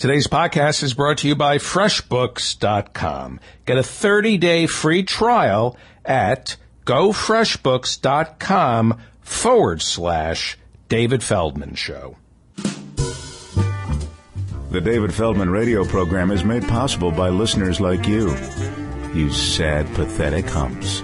Today's podcast is brought to you by FreshBooks.com. Get a 30-day free trial at gofreshbooks.com/David Feldman Show. The David Feldman radio program is made possible by listeners like you. You sad, pathetic humps.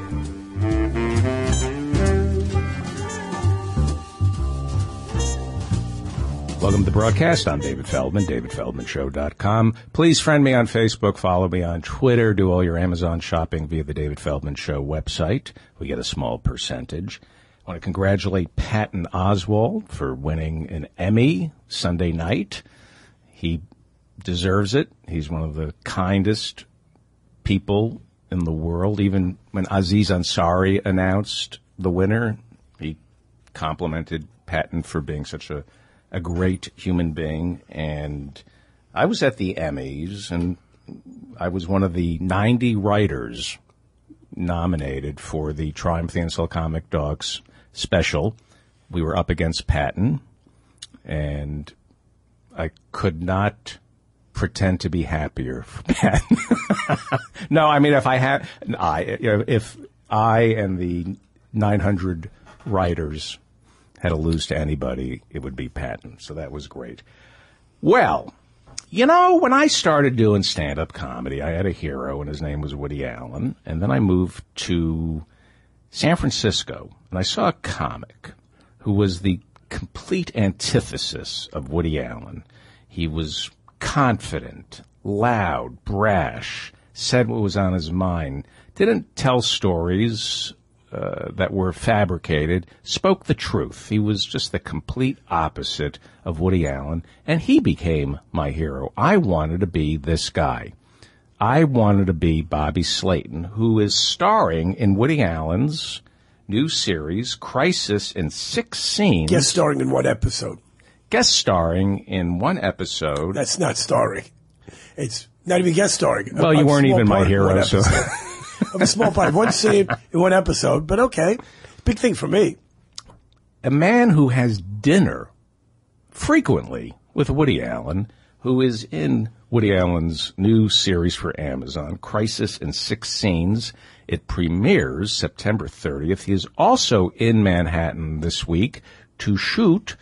Welcome to the broadcast. I'm David Feldman, davidfeldmanshow.com. Please friend me on Facebook, follow me on Twitter, do all your Amazon shopping via the David Feldman Show website. We get a small percentage. I want to congratulate Patton Oswalt for winning an Emmy Sunday night. He deserves it. He's one of the kindest people in the world. Even when Aziz Ansari announced the winner, he complimented Patton for being such a great human being. And I was at the Emmys, and I was one of the 90 writers nominated for the Triumph the Insult Comic Dogs special. We were up against Patton, and I could not pretend to be happier for Patton. No, I mean, if I and the 900 writers had to lose to anybody, it would be Patton. So that was great. Well, you know, when I started doing stand-up comedy, I had a hero, and his name was Woody Allen. And then I moved to San Francisco, and I saw a comic who was the complete antithesis of Woody Allen. He was confident, loud, brash, said what was on his mind, didn't tell stories that were fabricated, spoke the truth. He was just the complete opposite of Woody Allen, and he became my hero. I wanted to be this guy. I wanted to be Bobby Slayton, who is starring in Woody Allen's new series, Crisis in 6 Scenes. Guest starring in one episode. Guest starring in one episode. That's not starring. It's not even guest starring. Well, you weren't even my hero, so... Of a small part, one scene in one episode, but okay. Big thing for me. A man who has dinner frequently with Woody Allen, who is in Woody Allen's new series for Amazon, Crisis in 6 Scenes. It premieres September 30th. He is also in Manhattan this week to shoot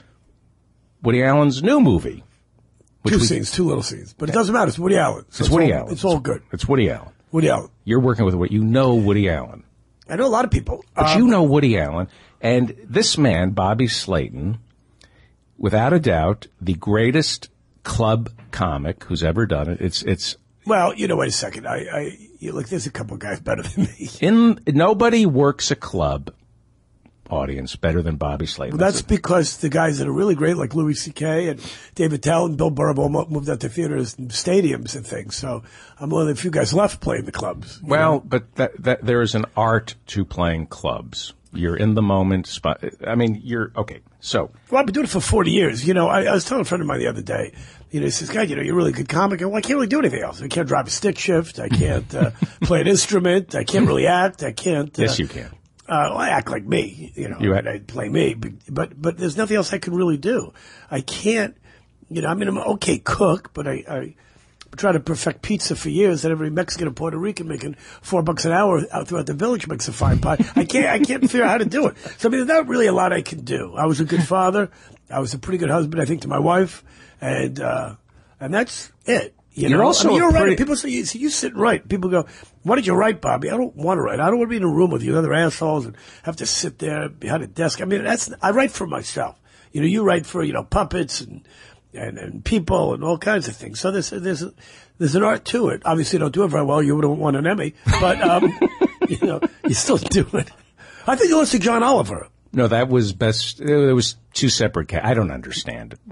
Woody Allen's new movie. Two little scenes. But it doesn't matter. It's Woody Allen. So it's Woody Allen. It's all good. It's Woody Allen. Woody Allen. You're working with what you know Woody Allen. I know a lot of people. But you know Woody Allen. And this man, Bobby Slayton, without a doubt, the greatest club comic who's ever done it. It's well, you know, wait a second. Look, there's a couple of guys better than me. Nobody works a club audience better than Bobby Slayton. Well, that's because the guys that are really great, like Louis C.K. and David Tell and Bill Burr, all moved out to theaters and stadiums and things. So I'm one of the few guys left playing the clubs. Well, but that there is an art to playing clubs. You're in the moment. I mean, you're okay. So, well, I've been doing it for 40 years. You know, I was telling a friend of mine the other day. You know, he says, "God, you know, you're a really good comic." And, well, I can't really do anything else. I can't drive a stick shift. I can't play an instrument. I can't really act. I can't. Yes, you can. I act like me, you know, I play me, but there's nothing else I can really do. I can't, you know, I mean, I'm an okay cook, but I try to perfect pizza for years, and every Mexican and Puerto Rican making $4 an hour out throughout the village makes a fine pie. I can't figure out how to do it. So, I mean, there's not really a lot I can do. I was a good father. I was a pretty good husband, I think, to my wife, and that's it. You're also you're right. People say, you sit and write. People go, "Why did you write, Bobby?" I don't want to write. I don't want to be in a room with you other assholes and have to sit there behind a desk. I mean, I write for myself. You know, you write for, you know, puppets and people and all kinds of things. So there's an art to it. Obviously, you don't do it very well. You wouldn't want an Emmy, but you know, you still do it. I think you listen to John Oliver. No, that was best. There was two separate. I don't understand it.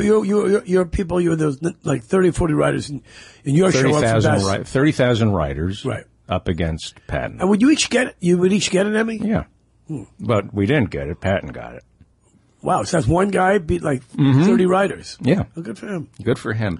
Your people. You're those like 30, 40 writers in your 30,000 writers, right, up against Patton. And would you each get an Emmy? Yeah, but we didn't get it. Patton got it. Wow, so that's one guy beat like 30 writers. Yeah, well, good for him. Good for him.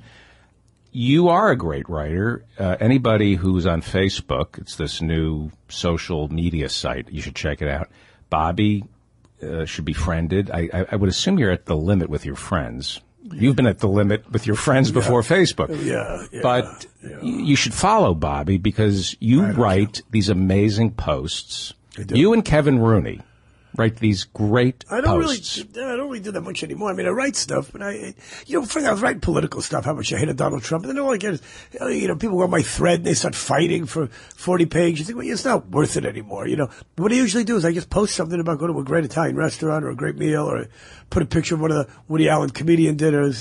You are a great writer. Anybody who's on Facebook, it's this new social media site. You should check it out. Bobby should be friended. I would assume you're at the limit with your friends. You've been at the limit with your friends before Facebook. Yeah. But you should follow Bobby because you write these amazing posts. You and Kevin Rooney write these great posts. I don't really do that much anymore. I mean, I write stuff, but first I was writing political stuff, how much I hated Donald Trump, and then all I get is, people go on my thread and they start fighting for 40 pages. You think, well, it's not worth it anymore, What I usually do is I just post something about going to a great Italian restaurant or a great meal, or put a picture of one of the Woody Allen comedian dinners,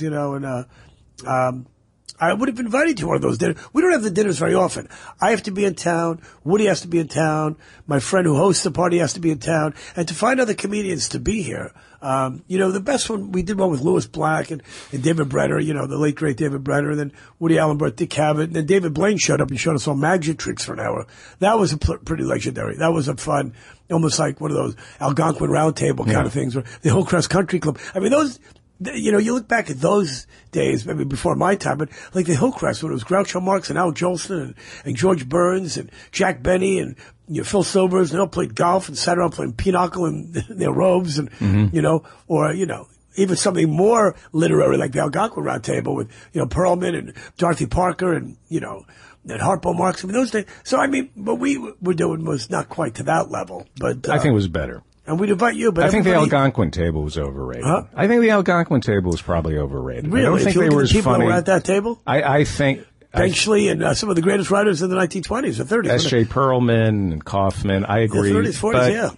and, I would have invited you to one of those dinners. We don't have the dinners very often. I have to be in town. Woody has to be in town. My friend who hosts the party has to be in town. And to find other comedians to be here, the best one, we did one with Louis Black and David Brenner, the late great David Brenner. And then Woody Allen brought Dick Cavett. And then David Blaine showed up and showed us all magic tricks for an hour. That was pretty legendary. That was a fun, almost like one of those Algonquin round table kind of things, or the Hillcrest Country Club. I mean, those, you look back at those days, maybe before my time, but like the Hillcrest, when it was Groucho Marx and Al Jolson and George Burns and Jack Benny and Phil Silvers, and they all played golf and sat around playing pinochle in their robes, and or even something more literary like the Algonquin Round Table with Perlman and Dorothy Parker and and Harpo Marx. I mean, those days. So what we were doing was not quite to that level, but I think it was better. And we'd invite you, but I think the Algonquin table was overrated. Huh? I think the Algonquin table was probably overrated. Really? I don't think they were as people funny. Who were at that table? I think Benchley and some of the greatest writers in the 1920s or 30s. S.J. Perlman and Kaufman. I agree. The 30s, 40s,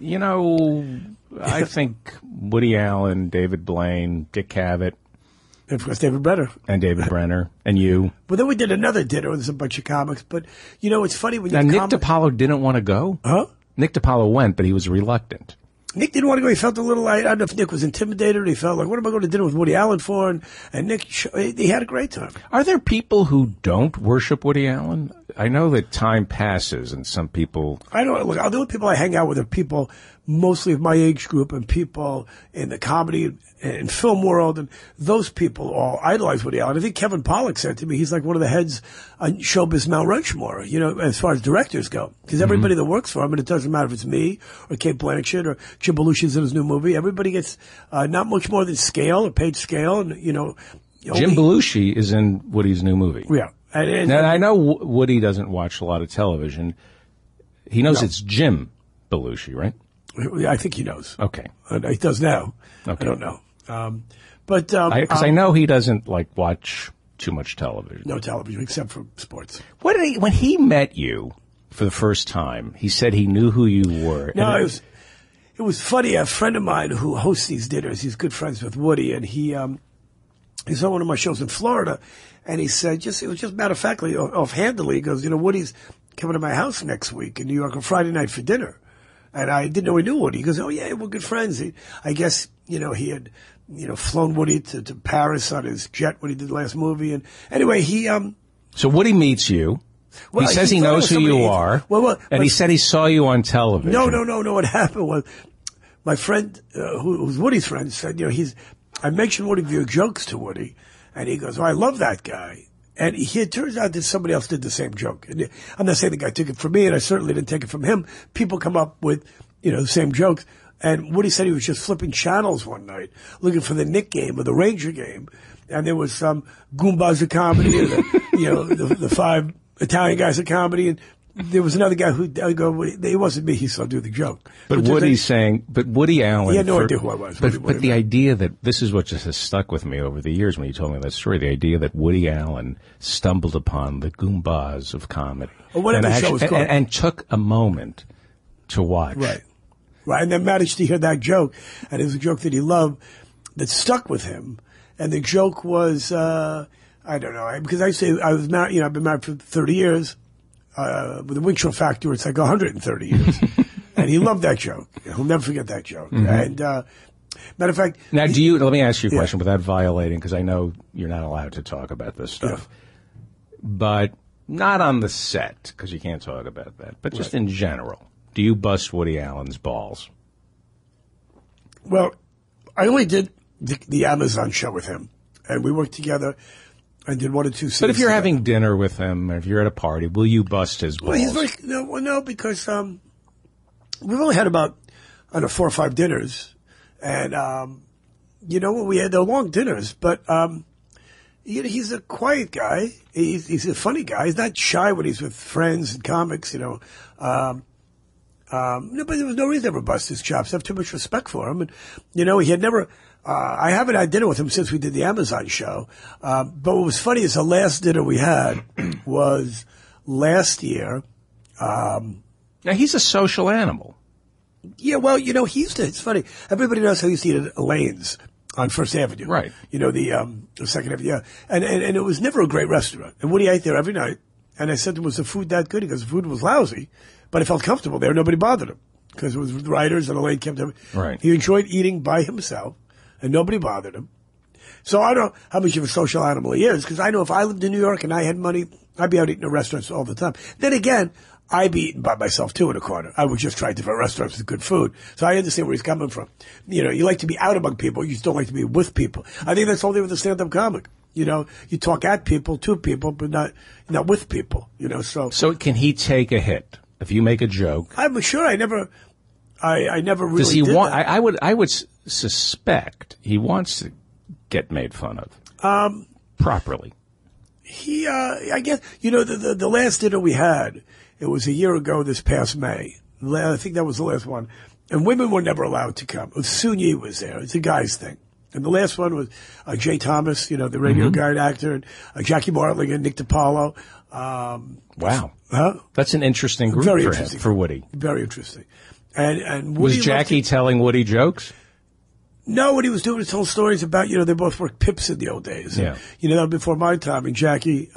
but, I think Woody Allen, David Blaine, Dick Cavett. And of course, David Brenner. And David Brenner. And you. Well, then we did another dinner with a bunch of comics. But, it's funny when you... Now, Nick DiPaolo didn't want to go? Huh? Nick DiPaolo went, but he was reluctant. Nick didn't want to go. He felt a little, I don't know if Nick was intimidated or he felt like, what am I going to dinner with Woody Allen for? And Nick, he had a great time. Are there people who don't worship Woody Allen? I know that time passes and some people... I don't, look, the only people I hang out with are people mostly of my age group and people in the comedy and film world, and those people all idolize Woody Allen. I think Kevin Pollak said to me, he's like one of the heads on Showbiz Mount Rushmore, as far as directors go. Because everybody that works for him, and it doesn't matter if it's me or Kate Blanchett or Jim Belushi's in his new movie, everybody gets not much more than scale or paid scale, and Jim Belushi is in Woody's new movie. Yeah. And I know Woody doesn't watch a lot of television. He knows it's Jim Belushi, right? I think he knows. Okay. He does now. Okay. I don't know. Because I know he doesn't watch too much television. No television except for sports. When he met you for the first time, he said he knew who you were. No, it was funny. A friend of mine who hosts these dinners, he's good friends with Woody, and he saw one of my shows in Florida, and he said, it was just matter of factly, offhandedly, he goes, Woody's coming to my house next week in New York on Friday night for dinner. And I didn't know he knew Woody. He goes, oh yeah, we're good friends. I guess, he had, flown Woody to Paris on his jet when he did the last movie. And anyway, So Woody meets you. Well, he says he knows who you are. And he said he saw you on television. No. What happened was my friend, who's Woody's friend, said, I mentioned one of your jokes to Woody. And he goes, oh, I love that guy. And it turns out that somebody else did the same joke. And I'm not saying the guy took it from me, and I certainly didn't take it from him. People come up with, the same jokes. And Woody said he was just flipping channels one night, looking for the Knick game or the Ranger game. And there was some Goombas of comedy, and the five Italian guys of comedy. And there was another guy it wasn't me, he saw do the joke. But Woody Allen. He had no idea who I was. But the idea that, this is what just has stuck with me over the years when you told me that story, the idea that Woody Allen stumbled upon the Goombas of comedy. Or whatever the show was called. And took a moment to watch. Right. And then managed to hear that joke. And it was a joke that he loved that stuck with him. And the joke was, I don't know, because I was married, I've been married for 30 years. With the Winchell factor, it's like 130 years. And he loved that joke. He'll never forget that joke. Mm-hmm. And, matter of fact. Now, let me ask you a question without violating, because I know you're not allowed to talk about this stuff. Yeah. But not on the set, because you can't talk about that. But just in general, do you bust Woody Allen's balls? Well, I only did the Amazon show with him. And we worked together. I did 1 or 2 scenes. But if you're having dinner with him, or if you're at a party, will you bust his balls? Well, no, because we've only had about, 4 or 5 dinners. And we had the long dinners, but he's a quiet guy. He's a funny guy. He's not shy when he's with friends and comics, no, but there was no reason to ever bust his chops. I have too much respect for him. And, he had never, I haven't had dinner with him since we did the Amazon show. But what was funny is the last dinner we had was last year. Now, he's a social animal. Yeah, well, he used to, it's funny. Everybody knows how he used to eat at Elaine's on First Avenue. Right. The Second Avenue, yeah. And it was never a great restaurant. And Woody ate there every night. And I said to him, was the food that good? He goes, the food was lousy, but I felt comfortable there. Nobody bothered him because it was writers and Elaine kept him. Right. He enjoyed eating by himself and nobody bothered him. So I don't know how much of a social animal he is because I know if I lived in New York and I had money, I'd be out eating at restaurants all the time. Then again, I'd be eating by myself too in a corner. I would just try different restaurants with good food. So I understand where he's coming from. You like to be out among people. You just don't like to be with people. I think that's only with a stand-up comic. You talk at people, to people, but not with people, So can he take a hit? If you make a joke. I'm sure I never really does he did want, that. I would suspect he wants to get made fun of. Properly. He, I guess, the last dinner we had, it was a year ago this past May. I think that was the last one. And women were never allowed to come. Sun Yi was there. It's a guy's thing. And the last one was Jay Thomas, the radio guy and actor, and Jackie Martling and Nick DiPaolo. Wow. Huh? That's an interesting group Very for interesting. him, for Woody. Very interesting. And Woody was Jackie telling Woody jokes? No, what he was doing was telling stories about, they both worked pips in the old days. Yeah. That was before my time. And Jackie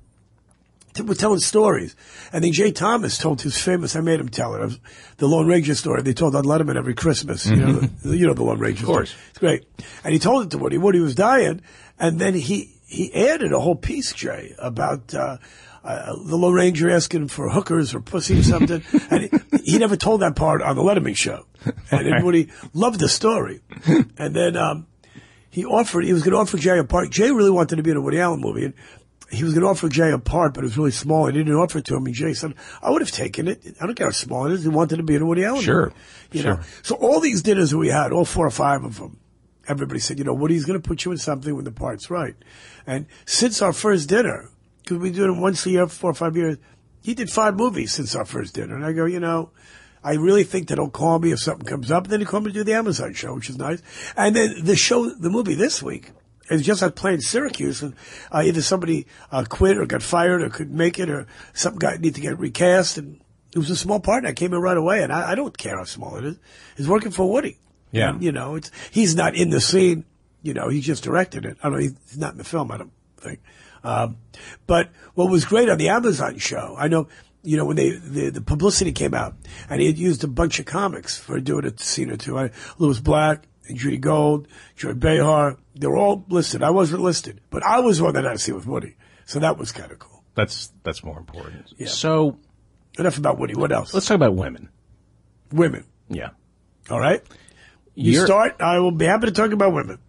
was telling stories. And then Jay Thomas told his famous, I made him tell it, the Lone Ranger story they told on Letterman every Christmas. The Lone Ranger story. Of course. It's great. And he told it to Woody. Woody was dying. And then he added a whole piece, Jay, about the Lone Ranger asking for hookers or pussy or something. And he never told that part on the Letterman show. And then Woody loved the story. And then he was going to offer Jay a part. Jay really wanted to be in a Woody Allen movie. And he was going to offer Jay a part, but it was really small. He didn't offer it to him. And Jay said, I would have taken it. I don't care how small it is. He wanted to be in a Woody Allen movie. Sure. So all these dinners that we had, all 4 or 5 of them, everybody said, Woody's going to put you in something when the part's right. And since our first dinner, because we do it once a year for 4 or 5 years, he did 5 movies since our first dinner. And I go, I really think that he'll call me if something comes up. And then he'll call me to do the Amazon show, which is nice. And then the movie this week, it's just like playing Syracuse, and either somebody quit or got fired or couldn't make it, or some guy need to get recast. And it was a small part, and I came in right away. And I don't care how small it is. It's working for Woody. Yeah. And, he's not in the scene. He just directed it. I don't know. He's not in the film, I don't think. But what was great on the Amazon show, I know, when the publicity came out, and he had used a bunch of comics for doing a scene or two. Louis Black, and Judy Gold, Joy Behar, they were all listed. I wasn't listed, but I was one that I had to see with Woody. So that was kind of cool. That's more important. Yeah. So enough about Woody. What else? Let's talk about women. Women. Yeah. All right. You start. I will be happy to talk about women.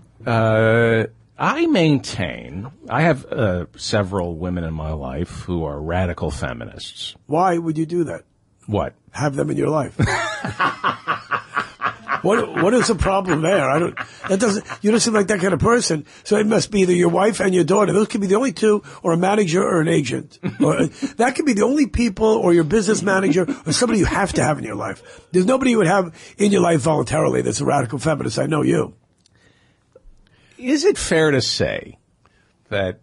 I maintain I have several women in my life who are radical feminists. Why would you do that? What? Have them in your life. What is the problem there? You don't seem like that kind of person. So it must be either your wife and your daughter. Those could be the only two, or a manager or an agent. That could be the only people, or your business manager, or somebody you have to have in your life. There's nobody you would have in your life voluntarily that's a radical feminist. I know you. Is it fair to say that,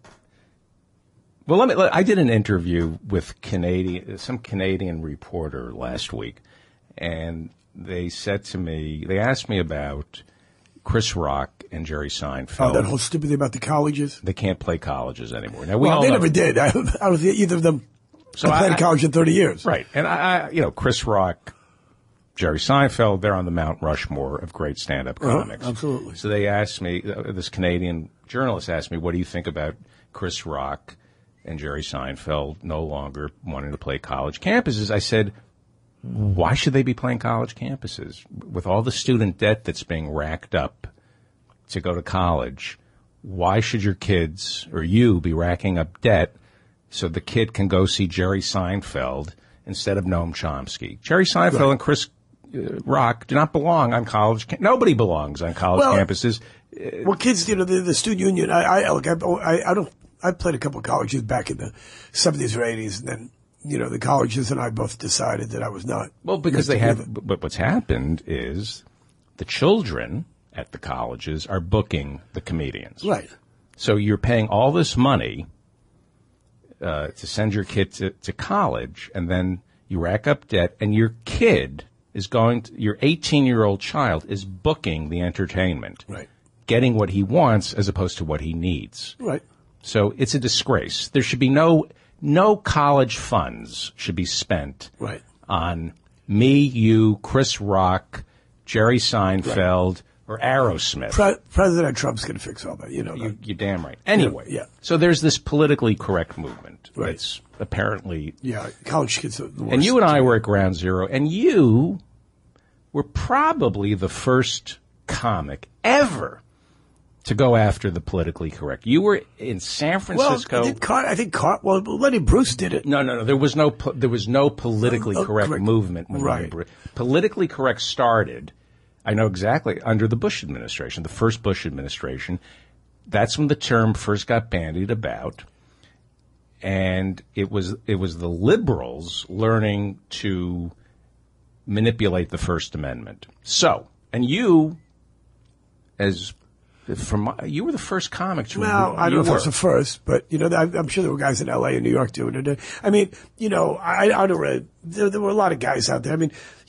I did an interview with some Canadian reporter last week, and they asked me about Chris Rock and Jerry Seinfeld. Oh, that whole stupid thing about the colleges? They can't play colleges anymore. Now, they never did. I don't think either of them played college in 30 years. Right. And Chris Rock, Jerry Seinfeld, they're on the Mount Rushmore of great stand-up comics. Absolutely. So they asked me, this Canadian journalist asked me, what do you think about Chris Rock and Jerry Seinfeld no longer wanting to play college campuses? I said, why should they be playing college campuses? With all the student debt that's being racked up to go to college, why should your kids or you be racking up debt so the kid can go see Jerry Seinfeld instead of Noam Chomsky? Jerry Seinfeld and Chris rock do not belong on college. Nobody belongs on college campuses. Well, kids, the student union. I played a couple of colleges back in the 70s or 80s, and then the colleges and I both decided that I was not. Well, because they have. But what's happened is the children at the colleges are booking the comedians. Right. So you're paying all this money to send your kid to college, and then you rack up debt, and your kid is your 18-year-old child is booking the entertainment. Right. Getting what he wants as opposed to what he needs. Right. So it's a disgrace. There should be no college funds should be spent on me, you, Chris Rock, Jerry Seinfeld, or Aerosmith. President Trump's going to fix all that. You're damn right. Anyway, yeah. So there's this politically correct movement. Right. It's apparently... Yeah, college kids are the worst. And you and I were at Ground Zero, and you were probably the first comic ever to go after the politically correct. You were in San Francisco. Well, I think Lenny Bruce did it. No. There was no politically correct movement. When politically correct started, I know exactly, under the Bush administration, the first Bush administration. That's when the term first got bandied about. And it was the liberals learning to manipulate the First Amendment. So, and you were the first comic to. Well, I don't know if I was the first, but I'm sure there were guys in L.A. and New York doing it. I mean, I don't really. There were a lot of guys out there. I mean,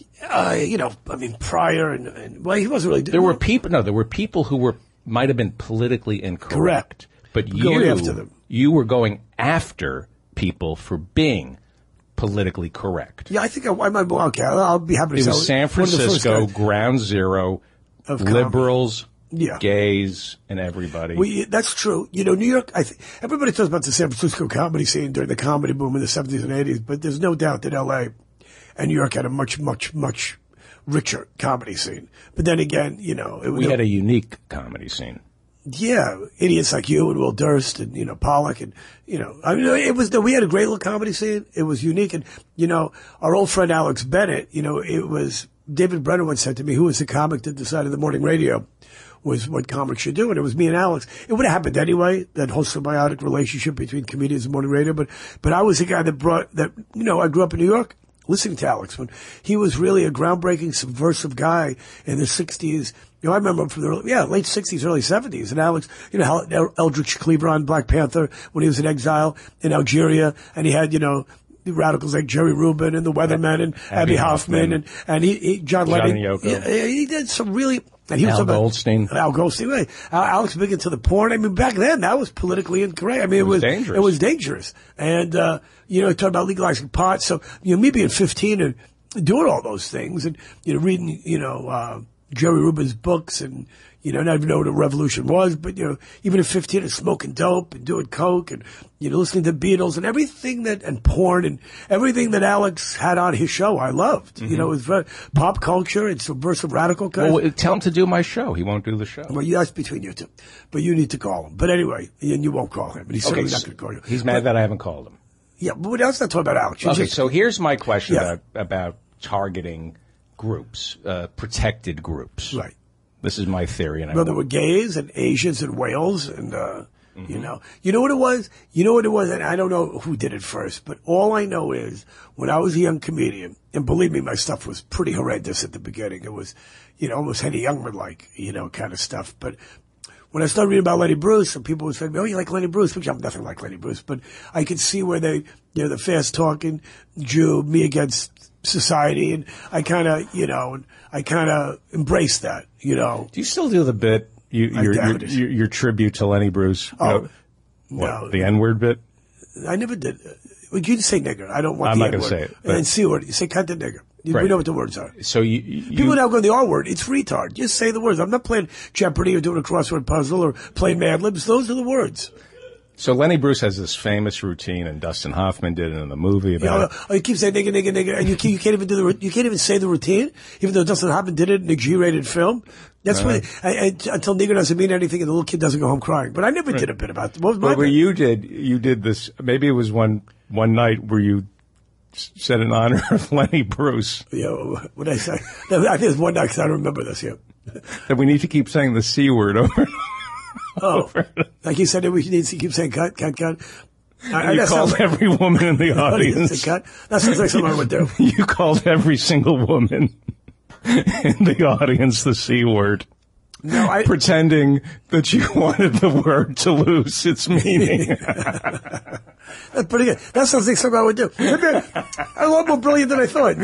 Pryor and he wasn't really. There were people who might have been politically incorrect. Correct. But you were going after people for being politically correct. Yeah, I think I might. Okay, I'll be happy to say it was San Francisco, Ground Zero of liberals. Yeah. Gays and everybody. That's true. New York, everybody talks about the San Francisco comedy scene during the comedy boom in the 70s and 80s, but there's no doubt that L.A. and New York had a much, much, much richer comedy scene. But then again, we had a unique comedy scene. Yeah, idiots like you and Will Durst and, Pollock and, we had a great little comedy scene. It was unique. And, our old friend Alex Bennett, it was, David Brenner once said to me, who was the comic that decided the morning radio was what comics should do, and it was me and Alex. It would have happened anyway, that whole symbiotic relationship between comedians and morning radio, but I was the guy that I grew up in New York listening to Alex when he was really a groundbreaking, subversive guy in the 60s. I remember him from the late 60s, early 70s, and Alex, Eldridge Cleaver on Black Panther when he was in exile in Algeria, and he had, the radicals like Jerry Rubin and the Weathermen and Abby Hoffman and he John Lennon. He did some really. And he was Al Goldstein. Right. Alex big into the porn. I mean, back then that was politically incorrect. I mean, it was dangerous. It was dangerous. And, talking about legalizing pot. So, me being 15 and doing all those things and, reading, Jerry Rubin's books and, not even know what a revolution was, but, even at 15 and smoking dope and doing coke and, listening to Beatles and everything and porn and everything that Alex had on his show, I loved. Mm-hmm. It was very pop culture and subversive radical kind. Well, tell him to do my show. He won't do the show. Well, that's between you two. But you need to call him. But anyway, and you won't call him. But he's certainly not going to call you. He's mad that I haven't called him. Yeah, but let's not talk about Alex. So here's my question about targeting groups, protected groups. Right. This is my theory. And there were gays and Asians and whales and, you know what it was? And I don't know who did it first, but all I know is when I was a young comedian, and believe me, my stuff was pretty horrendous at the beginning. It was, almost Henny Youngman-like, kind of stuff. But when I started reading about Lenny Bruce, and people would say, oh, you like Lenny Bruce? Which I'm nothing like Lenny Bruce, but I could see where the fast-talking Jew, me against society, and I kind of embraced that, Do you still do the bit, your tribute to Lenny Bruce? No. The N-word bit? I never did. Well, you can say nigger. I don't want I'm the not N-word. going to say it. And then C-word. You say cunt and nigger. Right. We know what the words are. So people now go the R-word. It's retard. Just say the words. I'm not playing Jeopardy or doing a crossword puzzle or playing Mad Libs. Those are the words. So Lenny Bruce has this famous routine, and Dustin Hoffman did it in the movie about. You keep saying nigga, nigga, nigga, and you can't even you can't even say the routine, even though Dustin Hoffman did it in a G-rated film. That's why until nigger doesn't mean anything, and the little kid doesn't go home crying. But I never did a bit about it. What was my bit? You did this. Maybe it was one night where you said in honor of Lenny Bruce. Yeah, what did I say? I think there's one night because I don't remember this yet. That we need to keep saying the C word over. Like you said, we need to keep saying cut. You called every woman in the audience. Cut. That sounds like something I would do. You called every single woman in the audience the C word. No, pretending that you wanted the word to lose its meaning. That's pretty good. That sounds like something I would do. A lot more brilliant than I thought.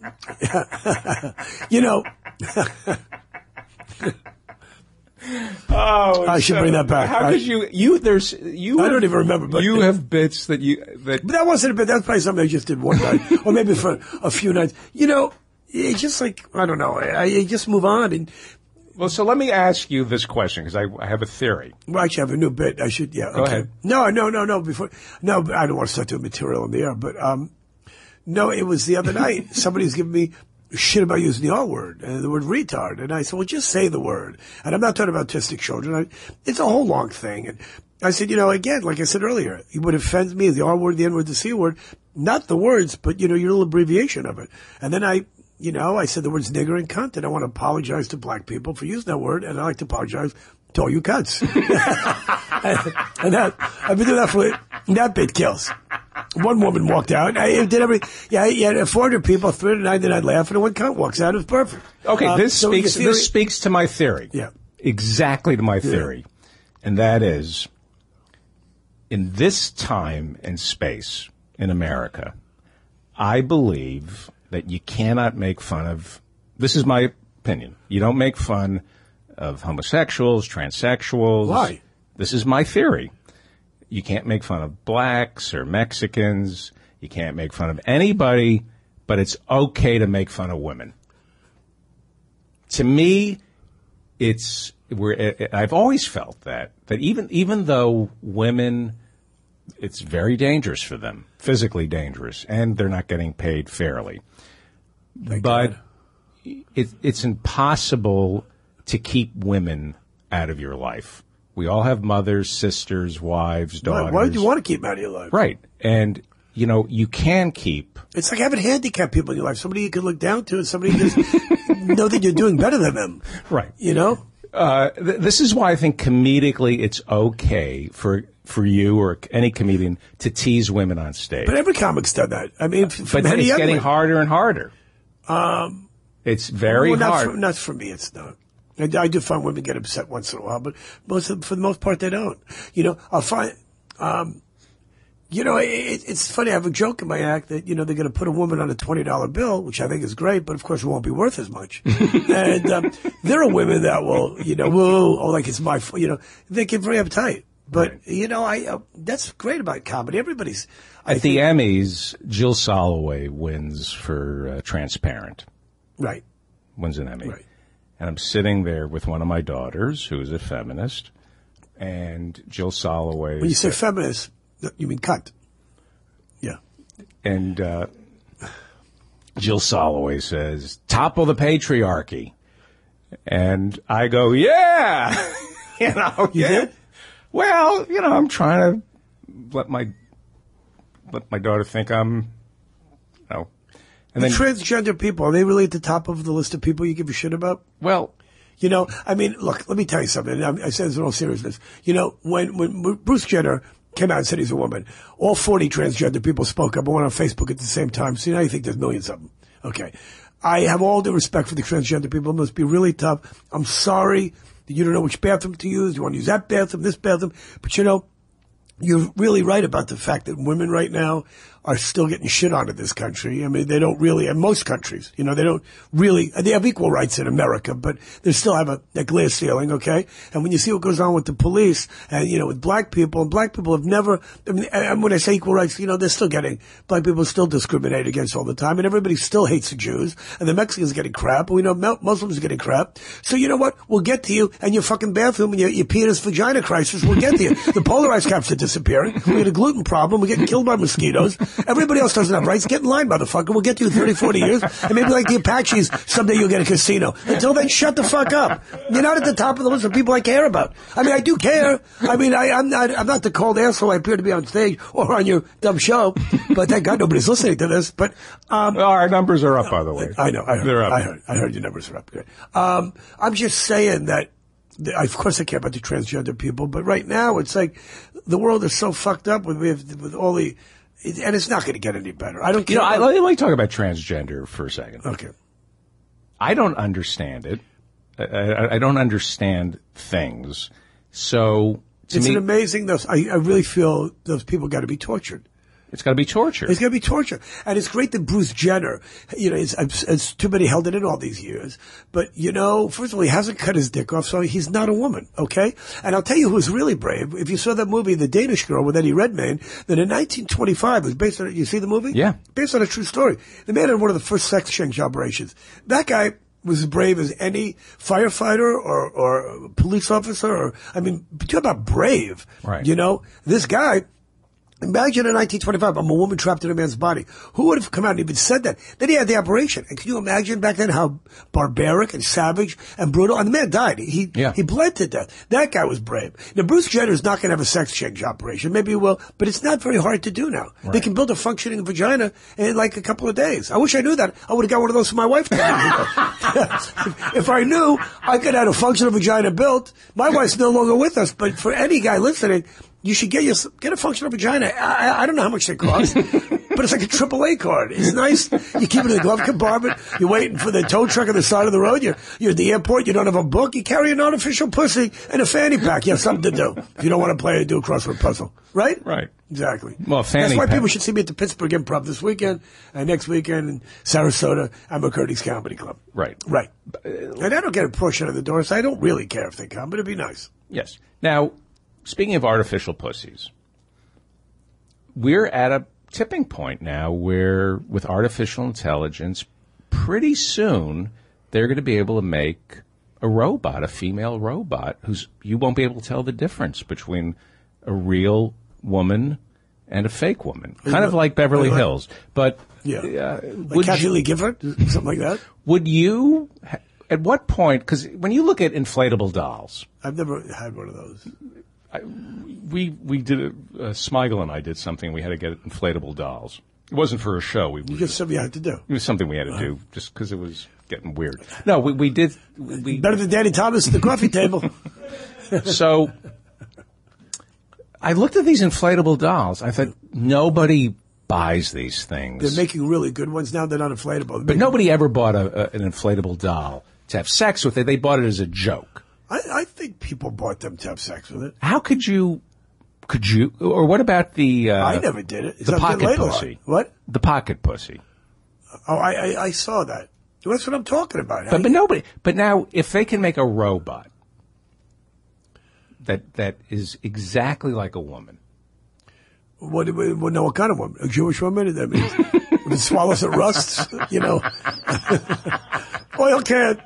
You know. Oh, I should bring that back. How could you? I don't even remember. But you have bits that you. But that wasn't a bit. That's probably something I just did one night, or maybe for a few nights. You know, it's just like I don't know. I just move on and. Well, so let me ask you this question because I have a theory. Well, actually, I have a new bit. I should. Yeah. Go ahead. No. Before. No, I don't want to start doing material in the air. But no, it was the other night. Somebody's giving me shit about using the R word, the word retard. And I said, well, just say the word. And I'm not talking about autistic children. It's a whole long thing. And I said, again, like I said earlier, what offends me is the R word, the N word, the C word, not the words, but, your little abbreviation of it. And then I said the words nigger and cunt, and I want to apologize to black people for using that word, and I like to apologize to all you cunts. and I've been doing that that bit kills. One woman walked out. I did you had 400 people, 399 laughing, and one cunt walks out. It was perfect. Okay, this speaks to my theory. Yeah. Exactly to my theory. Yeah. And that is, in this time and space in America, I believe that you cannot make fun of, this is my opinion, you don't make fun of homosexuals, transsexuals. Why? This is my theory. You can't make fun of blacks or Mexicans. You can't make fun of anybody, but it's okay to make fun of women. To me, I've always felt that even though women, it's very dangerous for them, physically dangerous, and they're not getting paid fairly. But it's impossible to keep women out of your life. We all have mothers, sisters, wives, daughters. Why do you want to keep them out of your life? Right. And, you can keep. It's like having handicapped people in your life. Somebody you can look down to and somebody you just know that you're doing better than them. Right. This is why I think comedically it's okay for you or any comedian to tease women on stage. But every comic's done that. I mean, but it's getting harder and harder. It's very hard. Not for me, it's not. I do find women get upset once in a while, but for the most part, they don't. I'll find, it's funny. I have a joke in my act that, they're going to put a woman on a $20 bill, which I think is great, but of course it won't be worth as much. And, there are women that will, like it's my, they get very uptight. But, right. That's great about comedy. Everybody's. At the Emmys, Jill Soloway wins for Transparent. Right. Wins an Emmy. Right. And I'm sitting there with one of my daughters, who is a feminist, and Jill Soloway. When you say feminist, you mean cunt. Yeah. And Jill Soloway says, topple the patriarchy. And I go, yeah. You did? Well, I'm trying to let my daughter think I'm, And then, transgender people, are they really at the top of the list of people you give a shit about? Well, look, let me tell you something. I say this in all seriousness. When Bruce Jenner came out and said he's a woman, all 40 transgender people spoke up and went on Facebook at the same time. So now you think there's millions of them. Okay. I have all the respect for the transgender people. It must be really tough. I'm sorry that you don't know which bathroom to use. You want to use that bathroom, this bathroom. But you're really right about the fact that women right now are still getting shit on in this country. I mean, they don't really, in most countries, they don't really, they have equal rights in America, but they still have a glass ceiling, okay? And when you see what goes on with the police and, with black people, and black people have never, and when I say equal rights, they're still getting, black people are still discriminated against all the time, and everybody still hates the Jews, and the Mexicans are getting crap, and we know Muslims are getting crap. So you know what? We'll get to you and your fucking bathroom and your penis vagina crisis, we'll get to you. The polarized cops are disappearing. We got a gluten problem. We're getting killed by mosquitoes. Everybody else doesn't have rights. Get in line, motherfucker. We'll get to you in 30, 40 years. And maybe like the Apaches, someday you'll get a casino. Until then, shut the fuck up. You're not at the top of the list of people I care about. I mean, I do care. I mean, I'm not the cold asshole I appear to be on stage or on your dumb show. But thank God nobody's listening to this. But our numbers are up, by the way. I know. They're up. I heard your numbers are up. Good. I'm just saying that. Of course, I care about the transgender people, but right now it's like the world is so fucked up with all the, and it's not going to get any better. I don't care. Let me talk about transgender for a second. Okay. I don't understand it. I don't understand things. So it's an amazing. I really feel those people got to be tortured. It's got to be torture. It's got to be torture. And it's great that Bruce Jenner, it's too many held it in all these years. But, first of all, he hasn't cut his dick off, so he's not a woman, okay? And I'll tell you who's really brave. If you saw that movie, The Danish Girl, with Eddie Redmayne, that in 1925 was based on, you see the movie? Yeah. Based on a true story. The man had one of the first sex change operations. That guy was as brave as any firefighter or police officer talk about brave. Right. This guy. Imagine in 1925, I'm a woman trapped in a man's body. Who would have come out and even said that? Then he had the operation. And can you imagine back then how barbaric and savage and brutal? And the man died. He bled to death. That guy was brave. Now, Bruce Jenner's not going to have a sex change operation. Maybe he will, but it's not very hard to do now. Right. They can build a functioning vagina in like a couple of days. I wish I knew that. I would have got one of those for my wife. If I knew I could have a functional vagina built, my wife's no longer with us. But for any guy listening, you should get a functional vagina. I don't know how much they cost, but it's like a AAA card. It's nice. You keep it in the glove compartment. You're waiting for the tow truck on the side of the road. You're at the airport. You don't have a book. You carry an artificial pussy and a fanny pack. You have something to do. If you don't want to play or do a crossword puzzle. Right? Right. Exactly. Well, that's why people should see me at the Pittsburgh Improv this weekend and next weekend in Sarasota at McCurdy's Comedy Club. Right. Right. And I don't get a push out of the door, so I don't really care if they come, but it'd be nice. Yes. Now, speaking of artificial pussies, we're at a tipping point now where, with artificial intelligence, pretty soon they're going to be able to make a robot, a female robot, you won't be able to tell the difference between a real woman and a fake woman. Kind of like Beverly Hills. But like Kathleen Gifford, something like that. Would you, at what point, because when you look at inflatable dolls. I've never had one of those. We did Smigel and I did something. We had to get inflatable dolls. It wasn't for a show. Just something you had to do. It was something we had to do just because it was getting weird. No, we did. Better than Danny Thomas at the coffee table. So I looked at these inflatable dolls. I thought, nobody buys these things. They're making really good ones now. They're not inflatable. But nobody ever bought an inflatable doll to have sex with it. They bought it as a joke. I think people bought them to have sex with it. How could you, or what about the... I never did it. The pocket pussy. What? The pocket pussy. Oh, I saw that. That's what I'm talking about. But now, if they can make a robot that is exactly like a woman. What kind of woman? A Jewish woman? That means if it swallows it rusts, Oil can.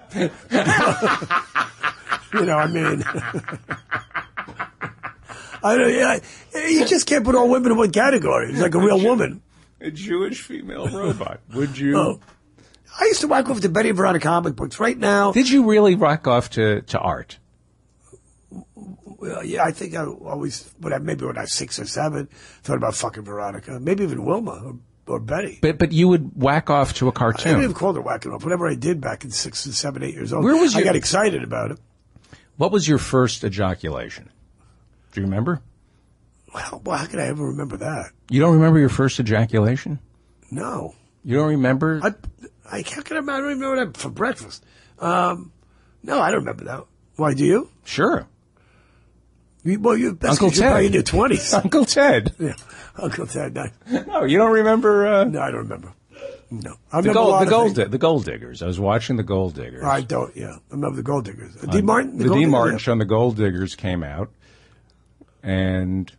You just can't put all women in one category. It's like a real woman. A Jewish female robot. Would you? Oh. I used to whack off to Betty and Veronica comic books. Right now. Did you really rock off to art? Well, yeah, I think I always, maybe when I was 6 or 7, thought about fucking Veronica. Maybe even Wilma or Betty. But you would whack off to a cartoon. I didn't even call it whacking off. Whatever I did back in 6 and 7, 8 years old. I got excited about it. What was your first ejaculation? Do you remember? Well, how could I ever remember that? You don't remember your first ejaculation? No. You don't remember? How can I don't even remember that for breakfast. No, I don't remember that. Why, do you? Sure. Uncle Ted. You're probably in your 20s. Uncle Ted. Yeah, Uncle Ted. No, you don't remember? No, I don't remember. No. The Gold Diggers. I was watching the Gold Diggers. I don't, yeah. I remember the Gold Diggers. Dean Martin? The Dean Martin show on the Gold Diggers came out, and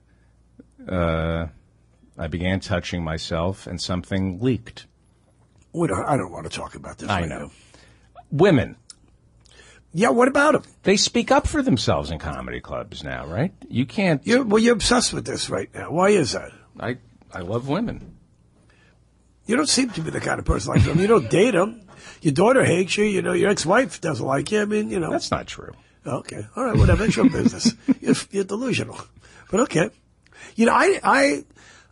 I began touching myself, and something leaked. I don't want to talk about this. I know. Women. Yeah, what about them? They speak up for themselves in comedy clubs now, right? You can't. You're obsessed with this right now. Why is that? I love women. You don't seem to be the kind of person like them. You don't date them. Your daughter hates you. You know, your ex-wife doesn't like you. I mean, you know. That's not true. Okay. All right. Whatever. It's your business. You're delusional. But okay. You know, I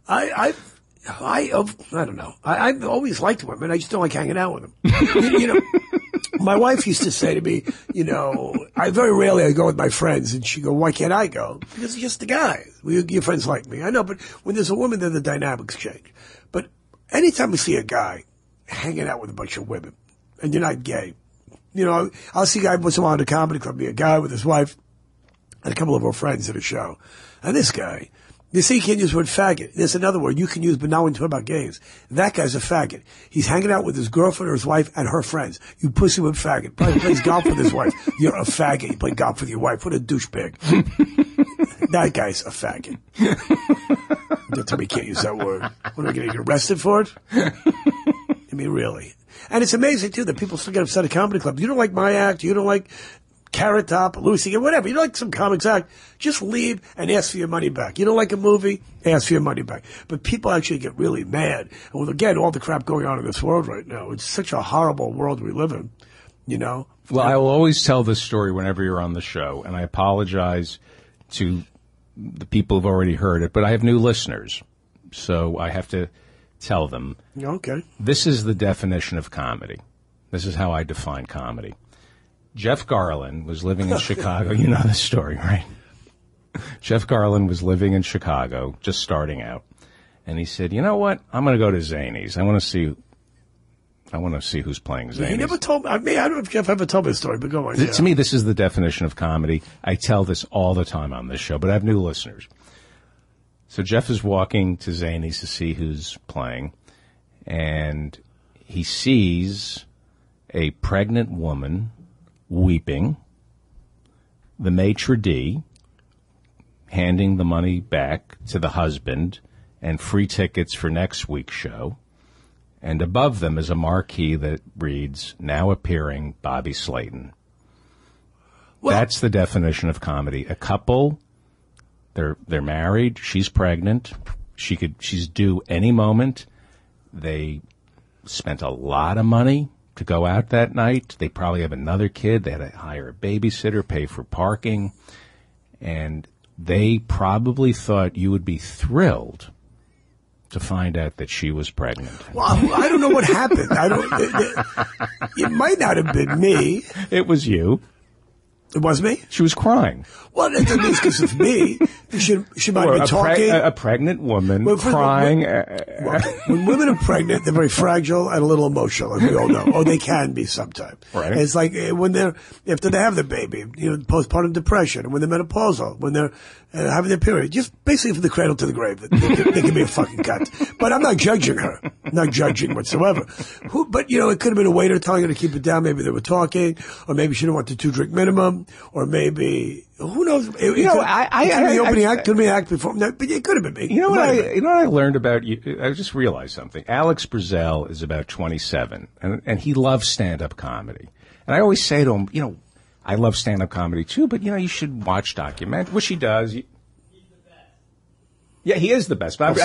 don't know. I've always liked women. I just don't like hanging out with them. you know, my wife used to say to me, you know, I go with my friends, and she go, why can't I go? Because it's just a guy. Your friends like me. I know, but when there's a woman, then the dynamics change. But anytime we see a guy hanging out with a bunch of women, and you're not gay, you know, I'll see a guy once in a while at a comedy club, be a guy with his wife and a couple of our friends at a show. And this guy, you see, you can't use the word faggot. There's another word you can use, but now when you talk about gays. That guy's a faggot. He's hanging out with his girlfriend or his wife and her friends. You pussy with faggot. Probably plays golf with his wife. You're a faggot. You play golf with your wife. What a douchebag. That guy's a faggot. Don't tell me you can't use that word. What, are we going to get arrested for it? I mean, really. And it's amazing, too, that people still get upset at comedy clubs. You don't like my act. You don't like Carrot Top, Lucy, whatever. You don't like some comics act, just leave and ask for your money back. You don't like a movie, ask for your money back. But people actually get really mad. And with, again, all the crap going on in this world right now, it's such a horrible world we live in, you know? Well, I will always tell this story whenever you're on the show, and I apologize to the people who've already heard it, but I have new listeners, so I have to tell them. Okay. This is the definition of comedy. This is how I define comedy. Jeff Garlin was living in Chicago. You know the story, right? Jeff Garlin was living in Chicago, just starting out. And he said, you know what? I'm going to go to Zanies. I want to see who's playing Zanies. He never told me. I don't know if Jeff ever told me the story, but go on. To me, this is the definition of comedy. I tell this all the time on this show, but I have new listeners. So Jeff is walking to Zanies to see who's playing, and he sees a pregnant woman weeping, the maitre d' handing the money back to the husband and free tickets for next week's show, and above them is a marquee that reads, now appearing Bobby Slayton. Well, that's the definition of comedy. A couple, they're married, she's pregnant, she's due any moment, they spent a lot of money to go out that night. They probably have another kid. They had to hire a babysitter, pay for parking. And they probably thought you would be thrilled to find out that she was pregnant. Well, I don't know what happened. It might not have been me. It was you. It was me? She was crying. Well, that doesn't mean it's because of me. She might have been talking. A pregnant woman crying. When women are pregnant, they're very fragile and a little emotional, as we all know. Or they can be sometimes. Right. It's like after they have the baby, you know, postpartum depression, and when they're menopausal, when they're having their period, just basically from the cradle to the grave, they can be a fucking cunt. But I'm not judging her. I'm not judging whatsoever. But, you know, it could have been a waiter telling her to keep it down. Maybe they were talking, or maybe she didn't want the 2-drink minimum, or maybe, who knows? It could be the opening act, could be an act before. No, but it could have been me. You know what I learned about you? I just realized something. Alex Brazell is about 27, and he loves stand-up comedy. And I always say to him, you know, I love stand-up comedy too, but, you know, you should watch documentaries, which he does. He's the best. Yeah, he is the best. But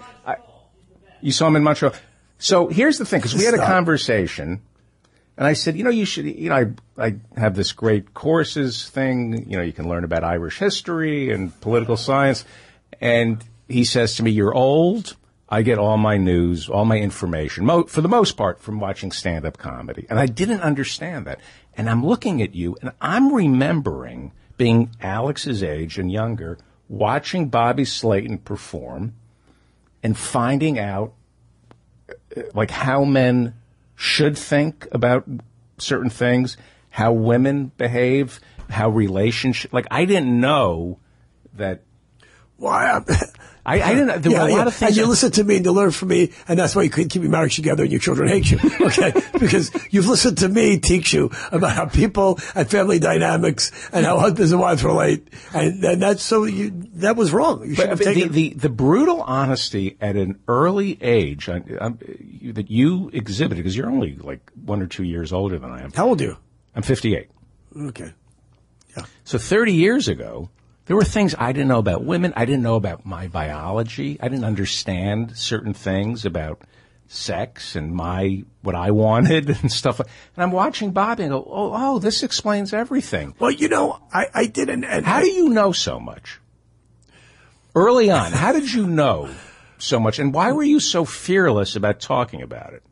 you saw him in Montreal. So here's the thing, because we had a conversation. And I said, you know, you should, you know, I have this great courses thing, you know, you can learn about Irish history and political science. And he says to me, you're old. I get all my news, all my information, for the most part, from watching stand-up comedy. And I didn't understand that. And I'm looking at you, and I'm remembering being Alex's age and younger, watching Bobby Slayton perform and finding out, like, how men should think about certain things, how women behave, how relationships. Like, I didn't know that. Well, I didn't know. There were a lot of things. And you listen to me and you learn from me, and that's why you couldn't keep your marriage together and your children hate you. Okay? Because you've listened to me teach you about how people and family dynamics and how husbands and wives relate. And that's that was wrong. You should have taken the brutal honesty at an early age that you exhibited, because you're only like 1 or 2 years older than I am. How old are you? I'm 58. Okay. Yeah. So 30 years ago, there were things I didn't know about women. I didn't know about my biology. I didn't understand certain things about sex and what I wanted and stuff. And I'm watching Bobby and go, oh, this explains everything. Well, I didn't. How do you know so much? Early on, how did you know so much? And why were you so fearless about talking about it?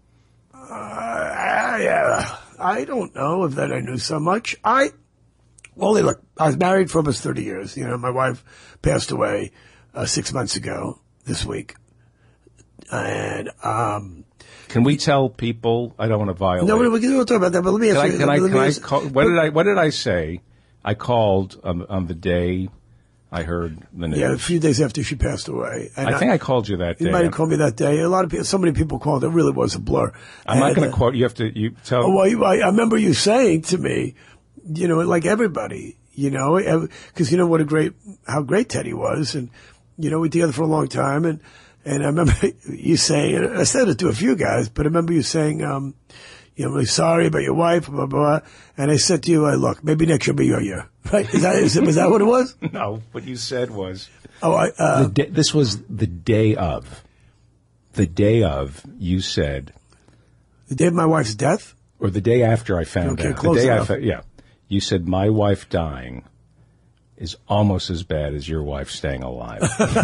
I don't know if that I knew so much. Look, I was married for almost 30 years. My wife passed away 6 months ago this week. And can we tell people? I don't want to violate. No, we can talk about that. But let me ask you. What did I say? I called on the day I heard the news. Yeah, a few days after she passed away. And I think I called you that day. You might have called me that day. So mmany people called. It really was a blur. I'm not going to quote. You have to. You tell. Oh, well, I remember you saying to me, like everybody, because how great Teddy was, and we were together for a long time, and I remember you saying, and I said it to a few guys, but I remember you saying, I'm really sorry about your wife, blah, blah, blah. And I said to you, look, maybe next year will be your year. Right? Was that what it was? No, what you said was, this was the day of. The day of, you said. The day of my wife's death? Or the day after I found out. Close the day enough. yeah. You said, my wife dying is almost as bad as your wife staying alive.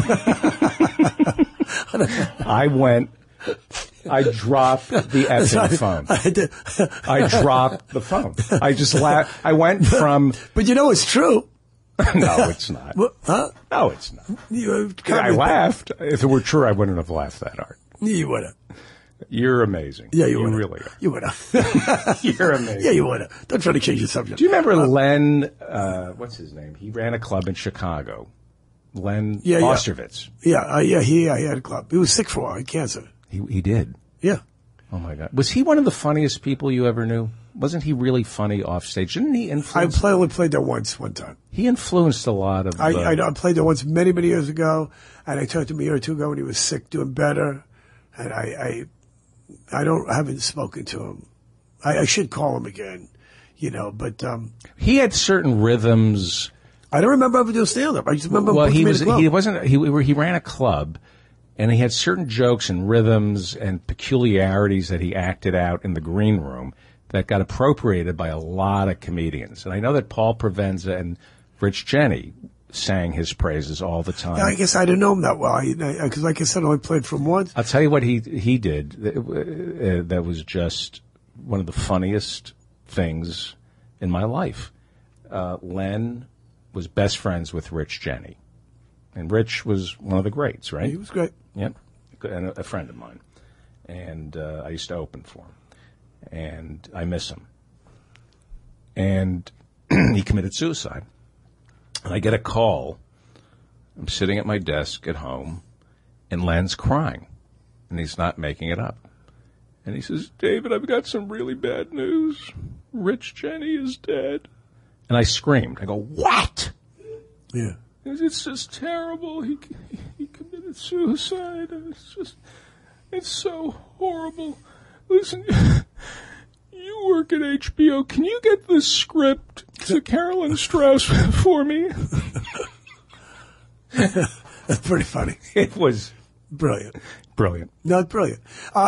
I dropped the effing phone. I dropped the phone. I just laughed. I went from... But it's true. No, it's not. Huh? No, it's not. I laughed. If it were true, I wouldn't have laughed that hard. You would have. You're amazing. Yeah, you really are. You would have. You're amazing. Yeah, you would have. Don't try to change the subject. Do you remember Len, what's his name? He ran a club in Chicago. Len Ostervitz. Yeah, he had a club. He was sick for a while. He had cancer. He did? Yeah. Oh, my God. Was he one of the funniest people you ever knew? Wasn't he really funny off stage? Didn't he influence? I only played there one time. He influenced a lot of... I played there once many, many years ago, and I talked to him a year or two ago when he was sick, doing better, and I haven't spoken to him. I should call him again, but... he had certain rhythms... I don't remember ever doing stand-up. I just remember he ran a club, and he had certain jokes and rhythms and peculiarities that he acted out in the green room that got appropriated by a lot of comedians. And I know that Paul Provenza and Rich Jeni sang his praises all the time. Yeah, I guess I didn't know him that well, because like I said, I only played for him once. I'll tell you what he did that was just one of the funniest things in my life. Len was best friends with Rich Jeni. And Rich was one of the greats, right? He was great. Yep. And a friend of mine. And I used to open for him. And I miss him. And he committed suicide. And I get a call. I'm sitting at my desk at home, and Len's crying. And he's not making it up. And he says, David, I've got some really bad news. Rich Jeni is dead. And I screamed. I go, what? Yeah. It's just terrible. He committed suicide. It's so horrible. Listen, you work at HBO. Can you get this script to Carolyn Strauss for me? That's pretty funny. It was brilliant. Brilliant. No, it's brilliant.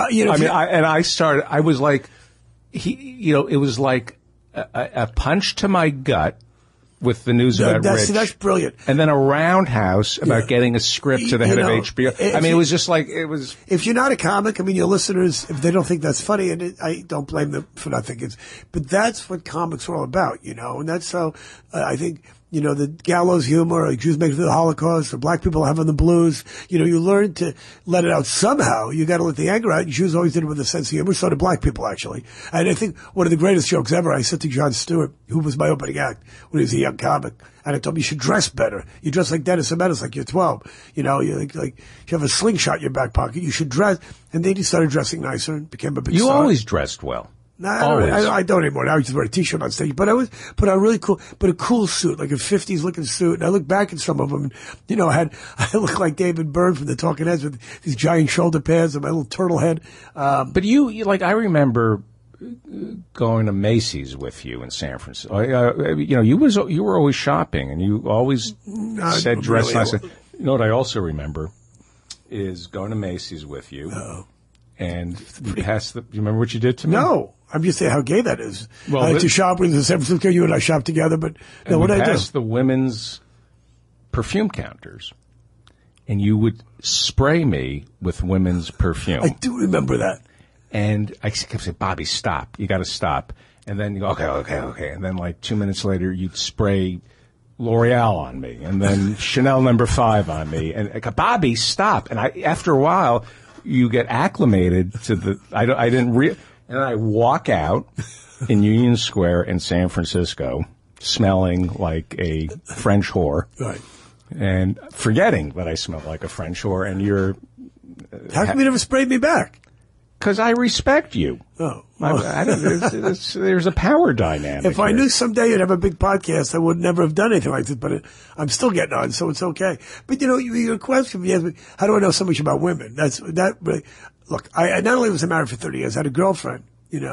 I was like, it was like a punch to my gut with the news about Rich. That's brilliant. And then a roundhouse about getting a script to the head of HBO. It was just like, it was... If you're not a comic, your listeners, if they don't think that's funny, and I don't blame them for not thinking but that's what comics are all about, and that's how I think... the gallows humor, like Jews make it through the Holocaust, or black people having the blues. You learn to let it out somehow. You got to let the anger out. Jews always did it with a sense of humor. So did black people, actually. And I think one of the greatest jokes ever, I said to Jon Stewart, who was my opening act when he was a young comic, and I told him, you should dress better. You dress like Dennis the Menace, like you're 12. You have a slingshot in your back pocket. You should dress. And then he started dressing nicer and became a big star. You always dressed well. No, I don't anymore. Now I just wear a T-shirt on stage. But I always put on really cool, a cool suit, like a 50s looking suit. And I look back at some of them, and, I look like David Byrne from the Talking Heads with these giant shoulder pads and my little turtle head. But I remember going to Macy's with you in San Francisco. You were always shopping, and you always said dress really. nice. You know what I also remember is going to Macy's with you, and you passed the. You remember what you did to me? No, I'm just saying how gay that is. Well, I like to shop with San Francisco. You and I shop together, but no, what did I do? Passed the women's perfume counters, and you would spray me with women's perfume. I do remember that. And I kept saying, Bobby, stop. You got to stop. And then you go, okay. And then like 2 minutes later, you'd spray L'Oreal on me, and then Chanel No. 5 on me. And I go, Bobby, stop. And after a while, you get acclimated to the, and I walk out in Union Square in San Francisco, smelling like a French whore. Right. And forgetting that I smell like a French whore, and you're... How come you never sprayed me back? Because I respect you. Oh. There's a power dynamic. If I knew someday you'd have a big podcast, I would never have done anything like this, but I'm still getting on, so it's okay. But, your question, you asked me, how do I know so much about women? Look, I not only was I married for 30 years, I had a girlfriend,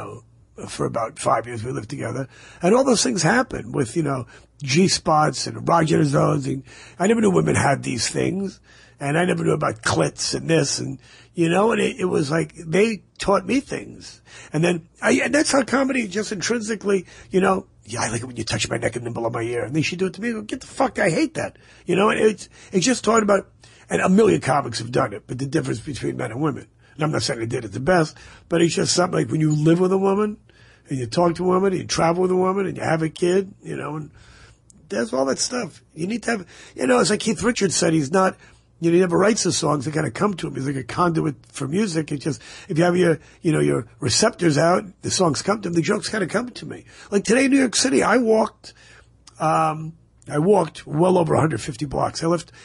for about 5 years. We lived together. And all those things happened with, G-spots and erogenous zones. And I never knew women had these things. And I never knew about clits and this and, and it was like they taught me things. And then, and that's how comedy just intrinsically, I like it when you touch my neck and nibble on my ear. And they should do it to me. I go, get the fuck, I hate that. And it's just taught about, and a million comics have done it, but the difference between men and women. And I'm not saying they did it the best, but it's just something like when you live with a woman and you talk to a woman and you travel with a woman and you have a kid, and there's all that stuff. You need to have, as like Keith Richards said, he's not, he never writes the songs. They kind of come to him. He's like a conduit for music. It's just, if you have your receptors out, the songs come to him. The jokes kind of come to me. Like today in New York City, I walked well over 150 blocks. I left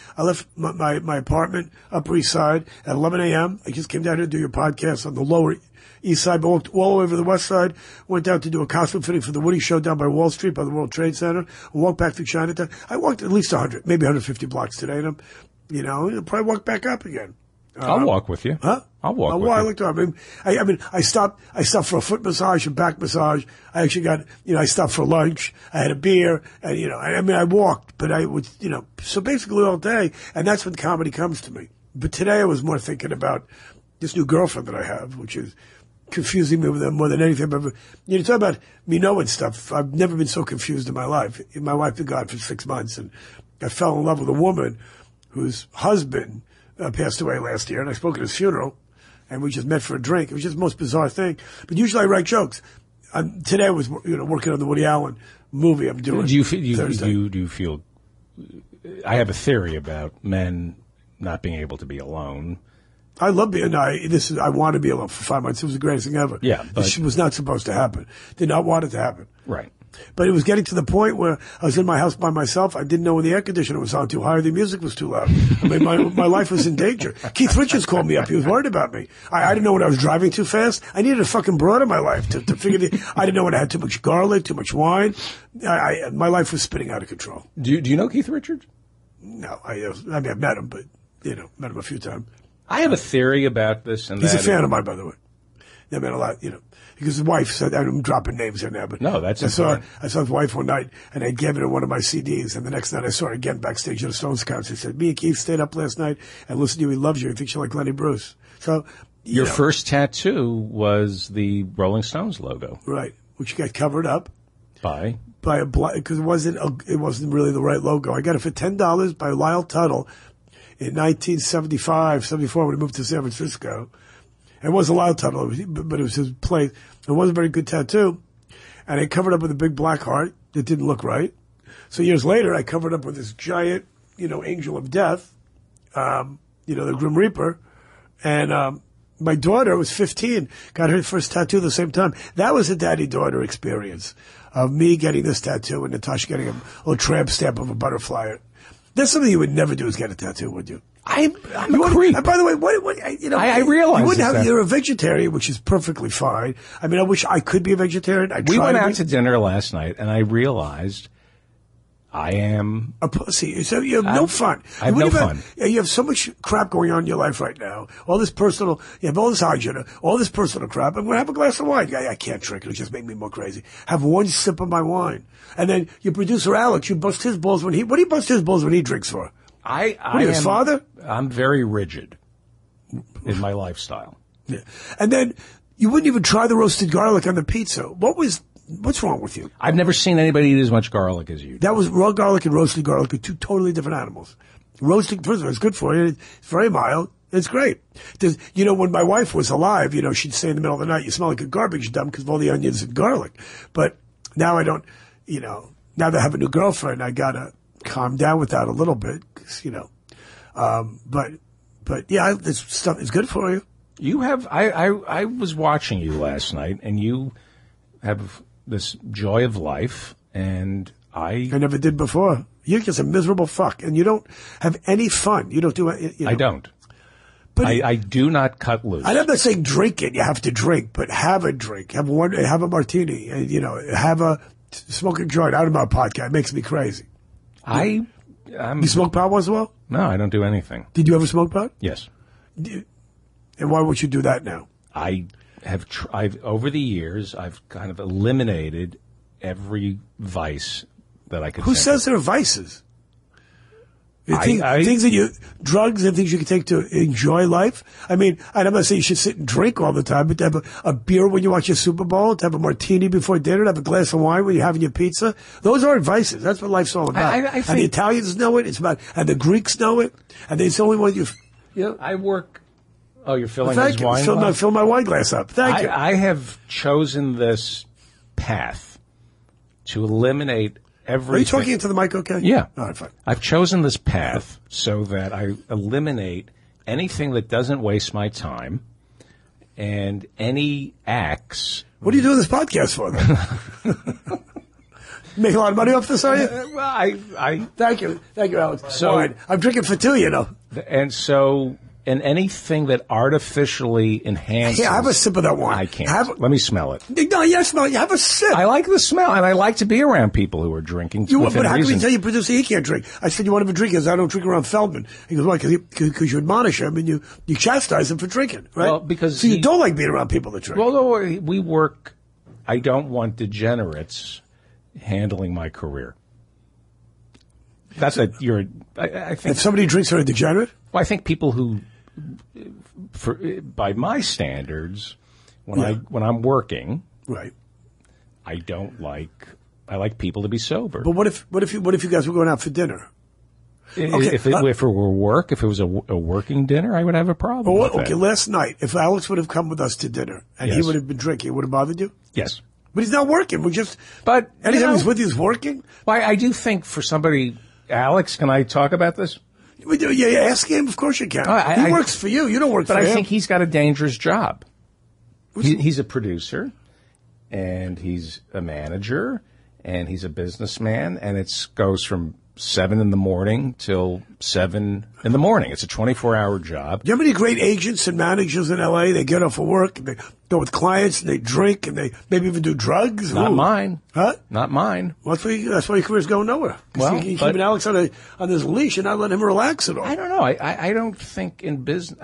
my apartment, Upper East Side, at 11 a.m. I just came down here to do your podcast on the Lower East Side, but walked all over the West Side, went down to do a costume fitting for the Woody Show down by Wall Street by the World Trade Center, and walked back through Chinatown. I walked at least 100, maybe 150 blocks today, and I'll probably walk back up again. I'll walk with you. Huh? I'll walk with you. I looked up. I stopped for a foot massage and back massage. I actually got, I stopped for lunch. I had a beer and, I walked, but I would, so basically all day. And that's when comedy comes to me. But today I was more thinking about this new girlfriend that I have, which is confusing me with them more than anything. But, talk about me knowing stuff. I've never been so confused in my life. My wife been gone for 6 months, and I fell in love with a woman whose husband passed away last year, and I spoke at his funeral, and we just met for a drink. It was just the most bizarre thing. But usually I write jokes. Today I was, working on the Woody Allen movie I'm doing. Do you feel? I have a theory about men not being able to be alone. I love being. I want to be alone for 5 months. It was the greatest thing ever. Yeah, but this was not supposed to happen. Did not want it to happen. Right. But it was getting to the point where I was in my house by myself. I didn't know when the air conditioner was on too high or the music was too loud. My life was in danger. Keith Richards called me up. He was worried about me. I didn't know when I was driving too fast. I needed a fucking broad in my life to figure I didn't know when I had too much garlic, too much wine. My life was spinning out of control. Do you know Keith Richards? No. I've met him, but, met him a few times. I have a theory about this. And he's a fan of mine, by the way. That meant a lot, because his wife said, I'm dropping names in there, but no, that's I saw his wife one night, and I gave her one of my CDs, and the next night I saw her again backstage at a Stones concert. She said, me and Keith stayed up last night and listened to you. He loves you. He thinks you're like Lenny Bruce. So your first tattoo was the Rolling Stones logo, right? Which got covered up by a black, because it wasn't really the right logo. I got it for $10 by Lyle Tuttle in 1975, 74 when he moved to San Francisco. It wasn't Lyle Tuttle, but it was his place. It wasn't a very good tattoo. And I covered up with a big black heart that didn't look right. So years later, I covered up with this giant, angel of death, the Grim Reaper. And my daughter was 15, got her first tattoo at the same time. That was a daddy-daughter experience of me getting this tattoo and Natasha getting a little tramp stamp of a butterfly. That's something you would never do, is get a tattoo, would you? I'm a creep. By the way, I realize you're a vegetarian, which is perfectly fine. I mean, I wish I could be a vegetarian. We went out to dinner last night, and I realized I am a pussy. So you have no fun. I have no fun. You have so much crap going on in your life right now. All this personal, you have all this hygiene, all this personal crap. I'm going to have a glass of wine. I can't drink it. It just make me more crazy. Have one sip of my wine. And then your producer, Alex, you bust his balls what do you bust his balls when he drinks for? His father? I'm very rigid in my lifestyle. Yeah. And then you wouldn't even try the roasted garlic on the pizza. What's wrong with you? I've never seen anybody eat as much garlic as you do. That was raw garlic and roasted garlic are two totally different animals. Roasted, first of all, it's good for you. It's very mild. It's great. When my wife was alive, she'd say in the middle of the night, you smell like a garbage dump because of all the onions and garlic. But now I don't, now that I have a new girlfriend, I got to calm down with that a little bit. Cause, but yeah, this stuff is good for you. You have, I was watching you last night and you have this joy of life, and I never did before. You're just a miserable fuck, and you don't have any fun. You don't do it. I don't. But I do not cut loose. I'm not saying drink it. You have to drink, but have a drink. Have a martini. Smoke a joint. Out of my podcast. It makes me crazy. You smoke pot once in a while? No, I don't do anything. Did you ever smoke pot? Yes. And why would you do that now? I've over the years, I've kind of eliminated every vice that I could. Who says there are vices? Things drugs and things you can take to enjoy life. I mean, I'm not saying you should sit and drink all the time, but to have a beer when you watch your Super Bowl, to have a martini before dinner, to have a glass of wine when you're having your pizza. Those aren't vices. That's what life's all about. And the Italians know it. And the Greeks know it. And it's the only one I work. Oh, you're filling his wine glass? Fill my wine glass up. Thank you. I have chosen this path to eliminate everything. Are you talking into the mic okay? Yeah. All right, fine. I've chosen this path so that I eliminate anything that doesn't waste my time and any acts. What are you doing this podcast for, then? Make a lot of money off this, are you? Well, Thank you. Thank you, Alex. So, I'm drinking for two, And so... And anything that artificially enhances... Yeah, have a sip of that wine. I can't. Let me smell it. No, yes, smell it. Have a sip. I like the smell, and I like to be around people who are drinking. But how can you tell your producer he can't drink? I said, you want him to drink? He goes, I don't drink around Feldman. He goes, why? Because you admonish him and you chastise him for drinking, right? Well, because... So you don't like being around people that drink. Well, no, we work... I don't want degenerates handling my career. That's I think... If somebody drinks are a degenerate? Well, I think people who... by my standards, when I'm working, right, I like people to be sober. But what if you guys were going out for dinner? If it were work, if it was a working dinner, I would have a problem. Last night, if Alex would have come with us to dinner and he would have been drinking, it would have bothered you? Yes. But he's not working. But anytime he's with you, he's working. Well, I do think for somebody, Alex, can I talk about this? Yeah, ask him. Of course you can. He works for you. You don't work for him. But I think he's got a dangerous job. He's a producer, and he's a manager, and he's a businessman, and it goes from 7 in the morning till 7 in the morning. It's a 24-hour job. Do you have any great agents and managers in L.A.? They get off of work, and they go with clients, and they drink, and they maybe even do drugs? Not mine. Huh? Not mine. Well, that's why your career's going nowhere. Well, you're keeping Alex on this leash and not letting him relax at all. I don't know. I don't think in business...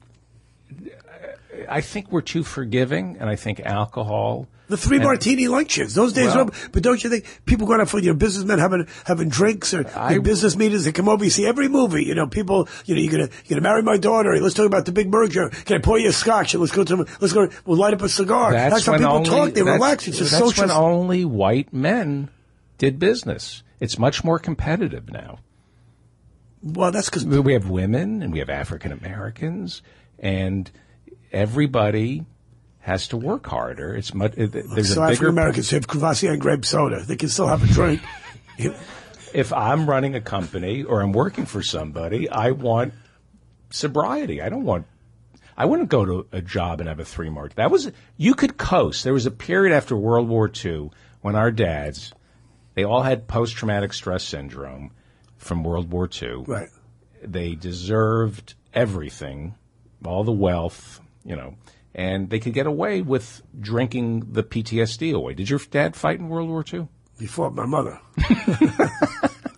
I think we're too forgiving, and I think alcohol... The 3 martini lunches. Those days are over. But don't you think people going out for businessmen having drinks or business meetings, they come over, you see every movie, people, you're gonna marry my daughter, let's talk about the big merger. Can I pour you a scotch? We'll light up a cigar. That's how people talk, they relax. It's a social. That's when only white men did business. It's much more competitive now. Well, that's because we have women and we have African Americans and everybody has to work harder. It's much. There's a bigger. Americans have Kvassier and grape soda. They can still have a drink. If I'm running a company or I'm working for somebody, I want sobriety. I wouldn't go to a job and have a 3 martini. You could coast. There was a period after World War II when our dads, they all had post-traumatic stress syndrome from World War II. Right. They deserved everything, all the wealth, and they could get away with drinking the PTSD away. Did your dad fight in World War II? He fought my mother.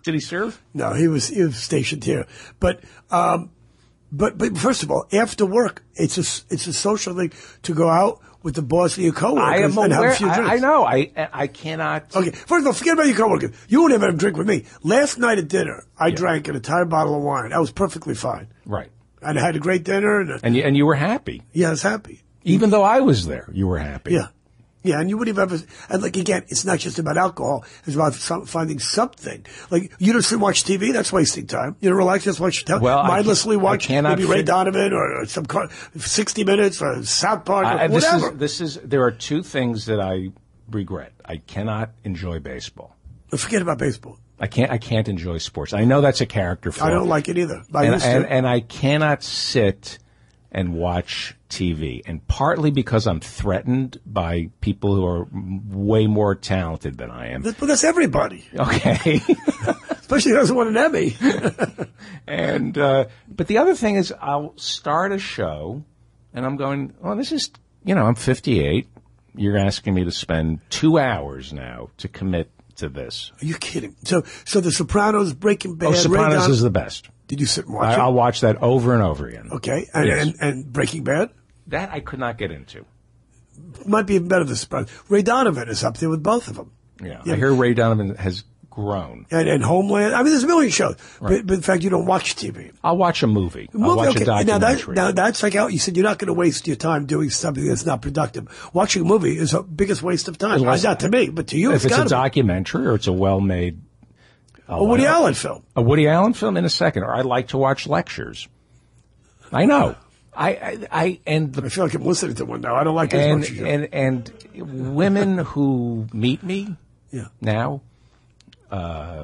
Did he serve? No, he was stationed here. But first of all, after work, it's a social thing to go out with the boss and your coworkers and have a few drinks. I know. I cannot. Okay, first of all, forget about your coworkers. You won't have a drink with me. Last night at dinner, I drank an entire bottle of wine. I was perfectly fine. Right. And I had a great dinner. And you were happy. Yeah, I was happy. Even though I was there, you were happy. Yeah. Yeah, and you wouldn't have ever, and like again, it's not just about alcohol, it's about finding something. Like, you don't sit and watch TV, that's wasting time. You know, relax, just watch mindlessly watch maybe Ray Donovan or some 60 Minutes or South Park or whatever. There are two things that I regret. I cannot enjoy baseball. Forget about baseball. I can't enjoy sports. I know that's a character flaw. I don't like it either. And I cannot sit and watch TV, and partly because I'm threatened by people who are way more talented than I am. But that's everybody. Okay. Especially who doesn't want an Emmy. And but the other thing is, I'll start a show, and I'm going, oh, this is, I'm 58. You're asking me to spend 2 hours now to commit to this. Are you kidding? So The Sopranos, Breaking Bad. Sopranos is the best. Did you sit and watch it? I'll watch that over and over again. Okay. Yes. And Breaking Bad? That I could not get into. Might be even better than Sopranos. Ray Donovan is up there with both of them. Yeah. I hear Ray Donovan has grown. And Homeland. I mean, there's a million shows. Right. But in fact, you don't watch TV. I'll watch a movie. I'll watch a documentary. Now that's like how you said you're not going to waste your time doing something that's not productive. Watching a movie is the biggest waste of time. Not to me, but to you. If it's a documentary or it's a well-made... A Woody Allen film. A Woody Allen film in a second. Or I like to watch lectures. I know. I feel like I'm listening to one now. I don't like it as much as you. And women who meet me now, I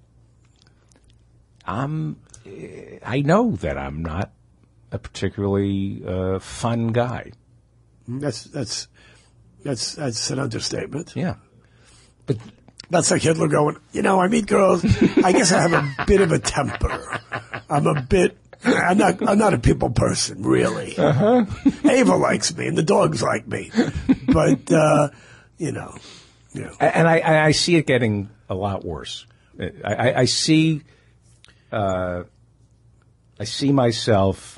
know that I'm not a particularly fun guy. That's an understatement. Yeah. But that's like Hitler going, I meet girls. I guess I have a bit of a temper. I'm not a people person, really. Uh-huh. Ava likes me and the dogs like me. But, And I see it getting a lot worse. I see myself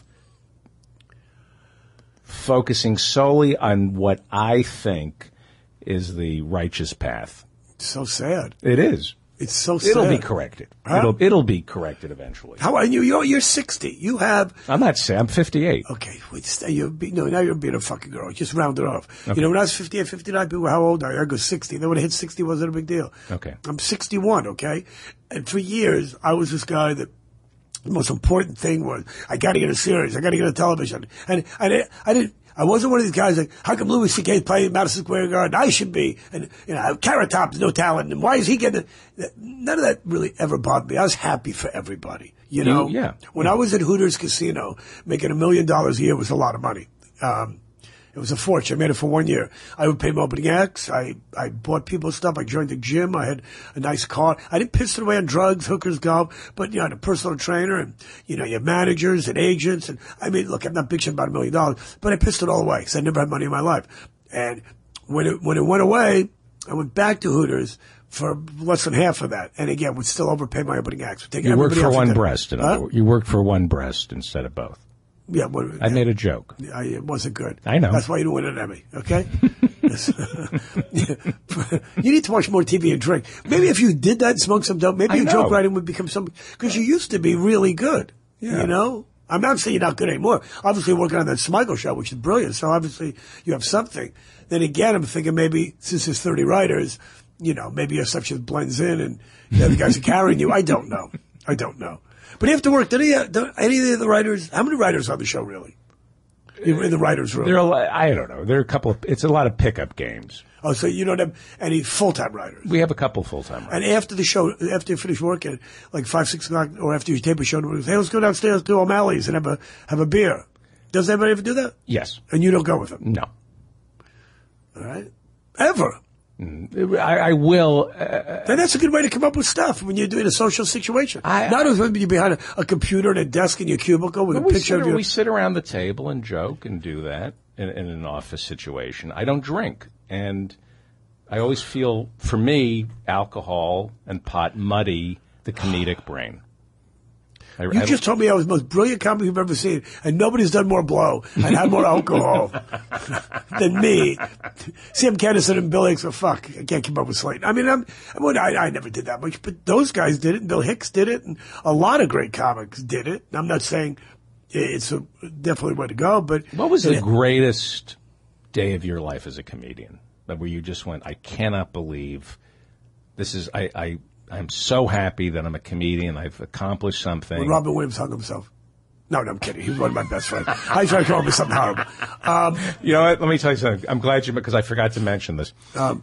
focusing solely on what I think is the righteous path. So sad. It is. It's so sad. It'll be corrected. Huh? It'll be corrected eventually. How are you? You're 60. You have... I'm not sad. I'm 58. Okay. Now you're being a fucking girl. Just round it off. Okay. When I was 58, 59, people were, how old are you? I go 60. Then when I hit 60, it wasn't a big deal. Okay. I'm 61, okay? And for years, I was this guy that the most important thing was, I got to get a series. I got to get a television. And I wasn't one of these guys like, how come Louis C.K. playing Madison Square Garden? I should be. And, Carrot Top's no talent. And why is he getting it? None of that really ever bothered me. I was happy for everybody. Yeah. When I was at Hooters Casino, making $1 million a year was a lot of money. It was a fortune. I made it for 1 year. I would pay my opening acts. I bought people stuff. I joined the gym. I had a nice car. I didn't piss it away on drugs, hookers, golf, but, I had a personal trainer and, you have managers and agents. And I mean, look, I'm not bitching about $1 million, but I pissed it all away because I never had money in my life. And when it went away, I went back to Hooters for less than half of that. And again, would still overpay my opening acts. You worked for one breast. You worked for one breast instead of both. Yeah, I made a joke. It wasn't good. I know. That's why you didn't win an Emmy, okay? You need to watch more TV and drink. Maybe if you did that and smoked some dope, maybe your joke writing would become something. Because you used to be really good, I'm not saying you're not good anymore. Obviously, you're working on that Smigel show, which is brilliant. So obviously, you have something. Then again, I'm thinking maybe since there's 30 writers, maybe your stuff just blends in and the other guys are carrying you. I don't know. But after work, did any of the writers, how many writers on the show really? In the writers' room? I don't know. There are a couple it's a lot of pickup games. Oh, so you don't have any full-time writers? We have a couple full-time writers. And after the show, after you finish work at like 5, 6 o'clock, or after you tape a show, hey, let's go downstairs to O'Malley's and have a beer. Does anybody ever do that? Yes. And you don't go with them? No. All right. Ever? I will. Then that's a good way to come up with stuff when you're doing a social situation. Not as when you're behind a computer and a desk in your cubicle with a picture of you. We sit around the table and joke and do that in an office situation. I don't drink. And I always feel, for me, alcohol and pot muddy the comedic brain. You just told me I was the most brilliant comic you've ever seen, and nobody's done more blow and had more alcohol than me. Sam Kinison and Bill Hicks, fuck, I can't keep up with Slayton. I mean, I never did that much, but those guys did it, and Bill Hicks did it, and a lot of great comics did it. I'm not saying it's definitely a way to go, but... What was the greatest day of your life as a comedian? Where you just went, I cannot believe this is... I'm so happy that I'm a comedian. I've accomplished something. When Robin Williams hung himself. No, I'm kidding. He was one of my best friends. I tried to come up with something horrible. You know what? Let me tell you something. I'm glad because I forgot to mention this.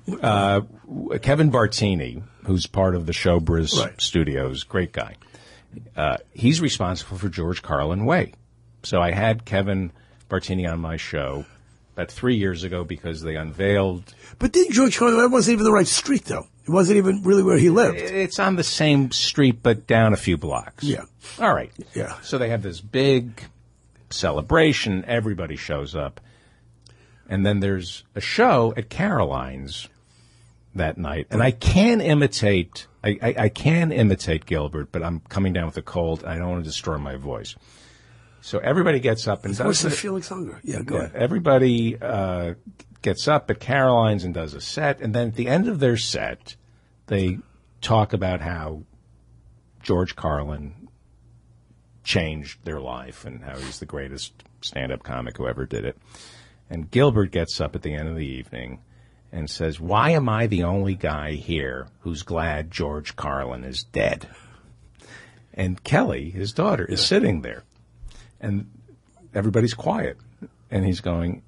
Kevin Bartini, who's part of the Showbiz Studios, great guy. He's responsible for George Carlin Way. So I had Kevin Bartini on my show about 3 years ago because they unveiled... But didn't George Carlin Way wasn't even the right street, though? It wasn't even really where he lived. It's on the same street, but down a few blocks. Yeah. All right. Yeah. So they have this big celebration. Everybody shows up. And then there's a show at Caroline's that night. And I can imitate Gilbert, but I'm coming down with a cold. And I don't want to destroy my voice. So everybody gets up and does it. Felix Unger. Yeah, go ahead. Everybody gets up at Caroline's and does a set, and then at the end of their set, they talk about how George Carlin changed their life and how he's the greatest stand-up comic who ever did it. And Gilbert gets up at the end of the evening and says, "Why am I the only guy here who's glad George Carlin is dead?" And Kelly, his daughter, is sitting there. And everybody's quiet. And he's going,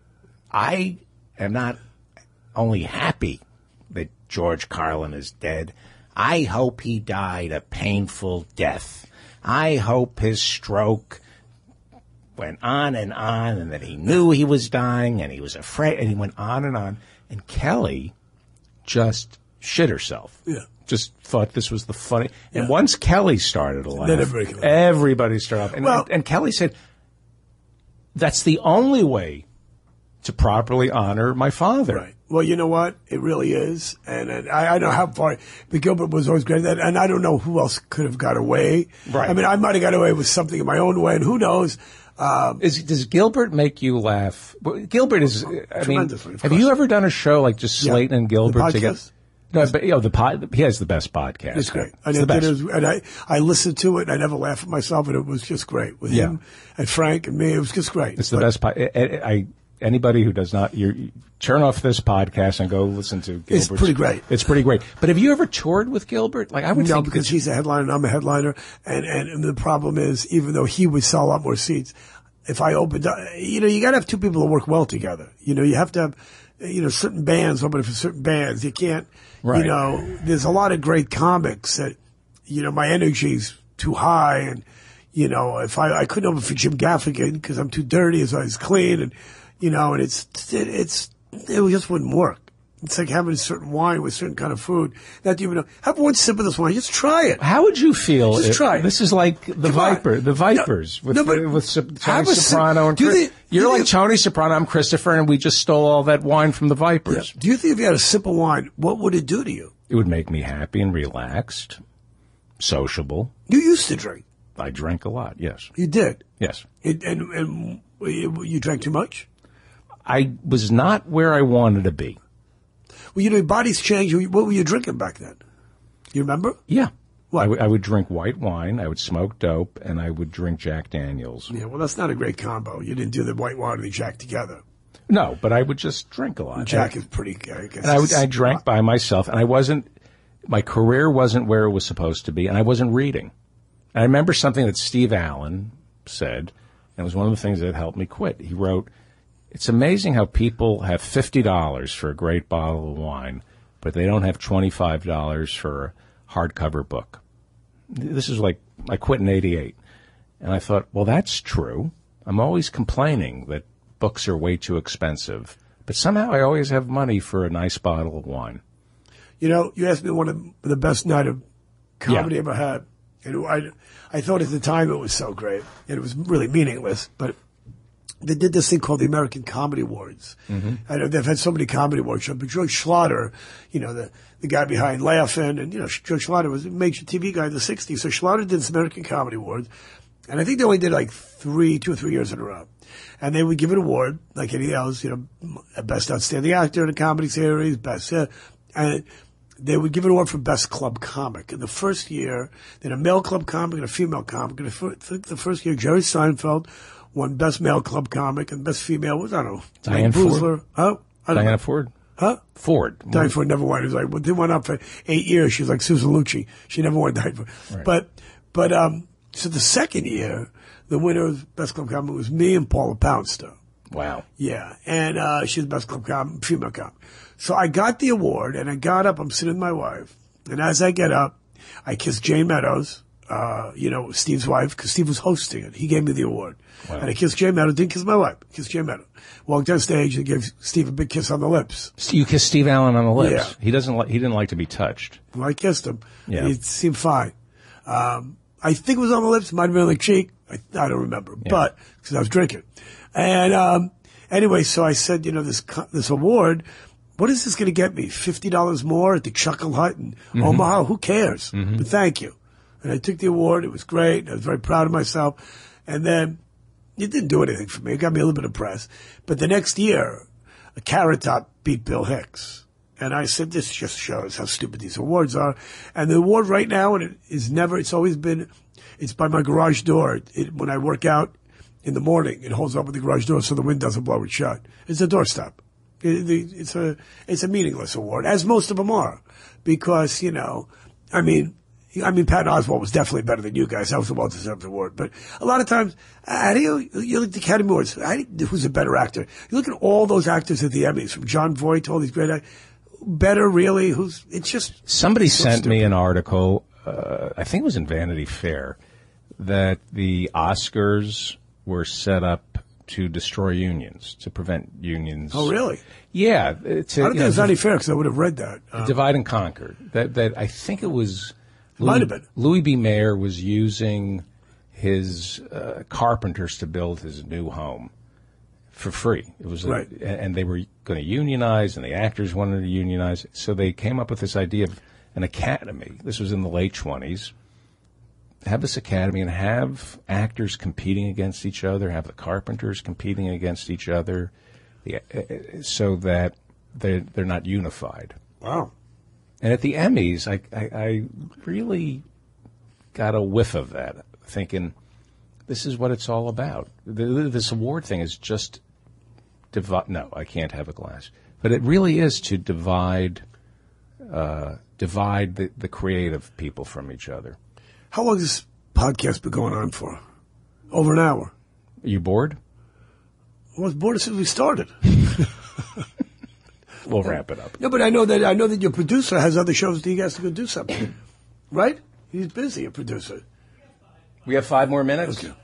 I am not only happy that George Carlin is dead. I hope he died a painful death. I hope his stroke went on and that he knew he was dying and he was afraid. And he went on. And Kelly just shit herself. Yeah. Just thought this was the funny. Yeah. And once Kelly started to laugh, then everybody started laughing. And Kelly said, that's the only way to properly honor my father. Right. Well, you know what? It really is. And I know how far, but Gilbert was always great at that. And I don't know who else could have got away. Right. I mean, I might have got away with something in my own way, and who knows? Does Gilbert make you laugh? Well, Gilbert is, I mean, have you ever done a show like just Slayton and Gilbert together? No, but he has the best podcast. It's great. I listened to it, and I never laughed at myself, and it was just great with him and Frank and me. It was just great. It's the best. Anybody who does not, you turn off this podcast and go listen to Gilbert's. It's pretty great. It's pretty great. But have you ever toured with Gilbert? Like I would think because he's a headliner and I'm a headliner, and the problem is, even though he would sell a lot more seats, if I opened up, you got to have two people that work well together. You have to have, certain bands opening for certain bands. You can't. Right. There's a lot of great comics that, my energy's too high, and, if I couldn't open for Jim Gaffigan because I'm too dirty as I was clean, and, and it just wouldn't work. It's like having a certain wine with certain kind of food. Not even know. Have one sip of this wine. Just try it. How would you feel? Just try it. This is like the Vipers with Tony Soprano and you're like Tony Soprano. I'm Christopher, and we just stole all that wine from the Vipers. Yeah. Do you think if you had a sip of wine, what would it do to you? It would make me happy and relaxed, sociable. You used to drink. I drank a lot. Yes. You did. Yes. And you drank too much? I was not where I wanted to be. Well, your body's changed. What were you drinking back then? You remember? Yeah. What? I would drink white wine, I would smoke dope, and I would drink Jack Daniels. Yeah, well, that's not a great combo. You didn't do the white wine and the Jack together. No, but I would just drink a lot. Jack is pretty good. And I drank by myself, and my career wasn't where it was supposed to be, and I wasn't reading. And I remember something that Steve Allen said, and it was one of the things that helped me quit. He wrote, "It's amazing how people have $50 for a great bottle of wine, but they don't have $25 for a hardcover book." This is like, I quit in 88. And I thought, well, that's true. I'm always complaining that books are way too expensive, but somehow I always have money for a nice bottle of wine. You asked me one of the best night of comedy I ever had. And I thought at the time it was so great, and it was really meaningless, but they did this thing called the American Comedy Awards. Mm-hmm. And they've had so many comedy awards shows. But George Schlatter, the guy behind Laugh-In, and, George Schlatter was a major TV guy in the 60s. So Schlatter did this American Comedy Awards. And I think they only did like 2 or 3 years in a row. And they would give an award, like anything else, best outstanding actor in a comedy series, best, and they would give an award for best club comic. In the first year, they had a male club comic and a female comic. And I think the first year, Jerry Seinfeld won best male club comic, and best female was, I don't know, Diane Ford. Huh? Diana Ford. Huh? Ford. Diane Ford never won. It was like, well, they went up for 8 years. She was like Susan Lucci. She never won Diane Ford. Right. But so the second year, the winner of best club comic was me and Paula Poundstone. Wow. Yeah. And she's the best club comic, female comic. So I got the award, and I got up. I'm sitting with my wife. And as I get up, I kiss Jane Meadows, Steve's wife, because Steve was hosting it. He gave me the award. Wow. And I kissed Jane Meadows, didn't kiss my wife, kissed Jane Meadows. Walked on stage and gave Steve a big kiss on the lips. You kissed Steve Allen on the lips. Yeah. He didn't like to be touched. Well, I kissed him. Yeah. It seemed fine. I think it was on the lips. It might have been on the cheek. I don't remember. Yeah. But, because I was drinking. And anyway, so I said, this award, what is this going to get me? $50 more at the Chuckle Hut in Omaha? Who cares? Mm-hmm. But thank you. And I took the award. It was great. I was very proud of myself. And then it didn't do anything for me. It got me a little bit of press. But the next year, a Carrot Top beat Bill Hicks. And I said, this just shows how stupid these awards are. And the award right now, and it's always been, it's by my garage door. When I work out in the morning, it holds up with the garage door so the wind doesn't blow it shut. It's a doorstop. It's a meaningless award, as most of them are. Because, I mean, Patton Oswalt was definitely better than you guys. That was a well-deserved award. But a lot of times, you look at the Academy Awards, who's a better actor? You look at all those actors at the Emmys, from John Voight to all these great actors. Better, really? It's just... Somebody sent me an article, I think it was in Vanity Fair, that the Oscars were set up to destroy unions, to prevent unions. Oh, really? Yeah. I don't think it's Vanity Fair, because I would have read that. Divide and Conquer. That I think it was... Might have been. Louis B. Mayer was using his carpenters to build his new home for free. It was right. And they were going to unionize, and the actors wanted to unionize. So they came up with this idea of an academy. This was in the late 20s. Have this academy and have actors competing against each other, have the carpenters competing against each other, so that they're not unified. Wow. And at the Emmys, I really got a whiff of that, thinking, this is what it's all about. This award thing is just divide. No, I can't have a glass. But it really is to divide the creative people from each other. How long has this podcast been going on for? Over an hour. Are you bored? I was bored since we started. We'll wrap it up. No, but I know that your producer has other shows that he has to go do something. Right? He's busy, your producer. We have 5 more minutes? Okay.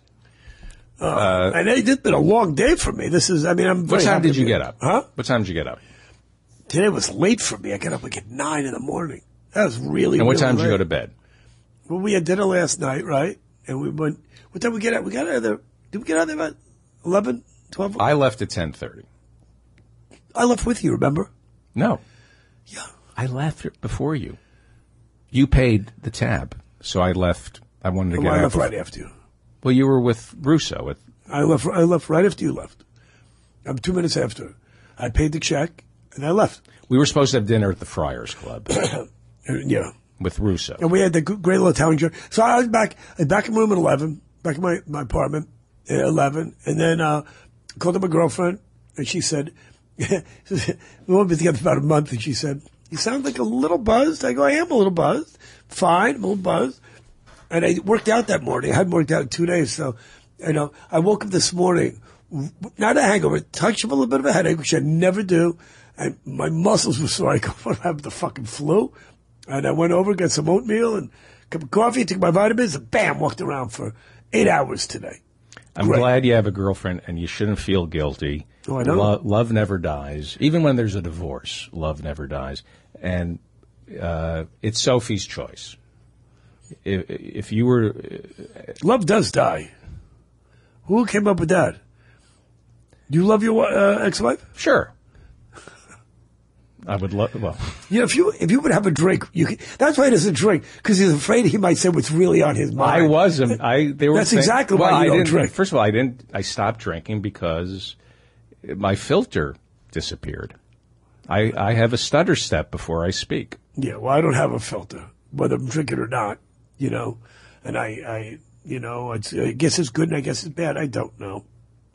And it's been a long day for me. I'm What time did you get up? Huh? What time did you get up? Today was late for me. I got up like at 9 in the morning. That was really, And what really time did you late. go to bed? Well, we had dinner last night, right? And we went, what time we get out? We got out of there, did we get out of there about 11, 12? I left at 10:30. I left with you, remember? No. Yeah. I left before you. You paid the tab, so I left. I wanted to get out. I left right after you. Well, you were with Russo. I left right after you left. I'm 2 minutes after. I paid the check, and I left. We were supposed to have dinner at the Friars Club. Yeah. With Russo. And we had the great little Italian joke. So I was back in room at 11, back in my apartment at 11, and then called up my girlfriend, and she said, we won't be together about a month, and she said, you sound like a little buzzed. I go, I am a little buzzed. Fine, I'm a little buzzed. And I worked out that morning. I hadn't worked out in 2 days, so, I woke up this morning, not a hangover, touch of a little bit of a headache, which I never do, and my muscles were sore. I go, what, I have the fucking flu? And I went over, got some oatmeal and a cup of coffee, took my vitamins, and bam, walked around for 8 hours today. I'm glad you have a girlfriend, and you shouldn't feel guilty. Oh, I know. Love never dies. Even when there's a divorce, love never dies. And it's Sophie's choice. If you were... Love does die. Who came up with that? You love your ex-wife? Sure. I would love. Well, if you would have a drink, that's why he doesn't drink, because he's afraid he might say what's really on his mind. I wasn't. They were. That's exactly why you don't drink. First of all, I didn't. I stopped drinking because my filter disappeared. I have a stutter step before I speak. Yeah, well, I don't have a filter, whether I'm drinking or not. And I guess it's good and I guess it's bad. I don't know.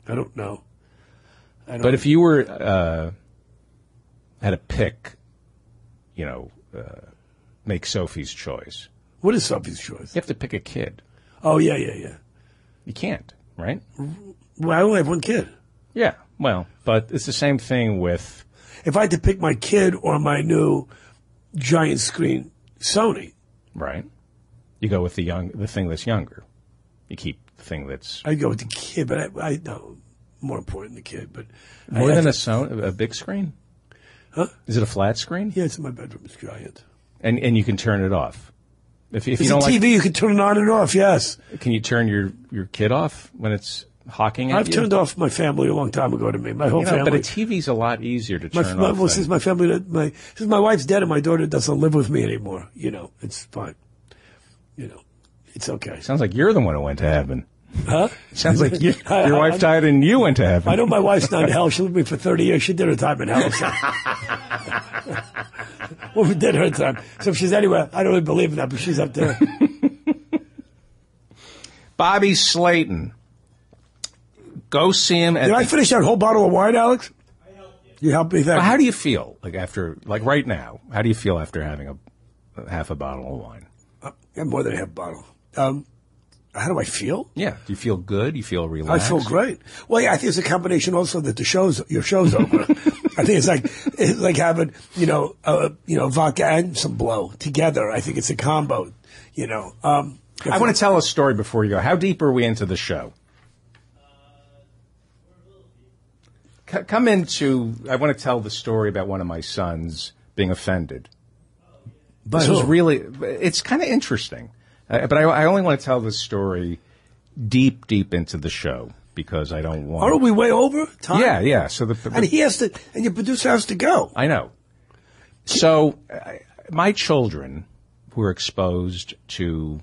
But if you were had to pick, make Sophie's choice. What is Sophie's choice? You have to pick a kid. Oh, yeah. You can't, right? Well, I only have one kid. Yeah, well, but it's the same thing with... If I had to pick my kid or my new giant screen Sony. Right. You go with the thing that's younger. You keep the thing that's... I go with the kid, but I know more important the kid. But more than a big screen? Huh? Is it a flat screen? Yeah, it's in my bedroom. It's giant. And you can turn it off. If you it's don't a TV, you can turn it on and off, yes. Can you turn your kid off when it's hawking at I've you? turned off my family a long time ago to me. My whole family. But a TV's a lot easier to turn off. Well, since my family, since my wife's dead and my daughter doesn't live with me anymore, it's fine. It's okay. Sounds like you're the one who went to heaven. Huh? Sounds like your wife died and you went to heaven. I know my wife's not in hell. She lived with me for 30 years. She did her time in hell. So. Well, we did her time. So if she's anywhere, I don't really believe in that, but she's up there. Bobby Slayton. Go see him. Did I finish that whole bottle of wine, Alex? I helped you. You helped me. Well, how do you feel right now? How do you feel after having a half a bottle of wine? More than a half bottle. How do I feel? Yeah. Do you feel good? You feel relaxed? I feel great. Well, yeah, I think it's a combination also that your show's over. I think it's like having, vodka and some blow together. I think it's a combo, I want to tell a story before you go. How deep are we into the show? Come into, I want to tell the story about one of my sons being offended. But this was really, it's kind of interesting. But I only want to tell this story deep into the show because I don't want... Aren't we way over time? Yeah. So and he has to, and your producer has to go. I know. So my children were exposed to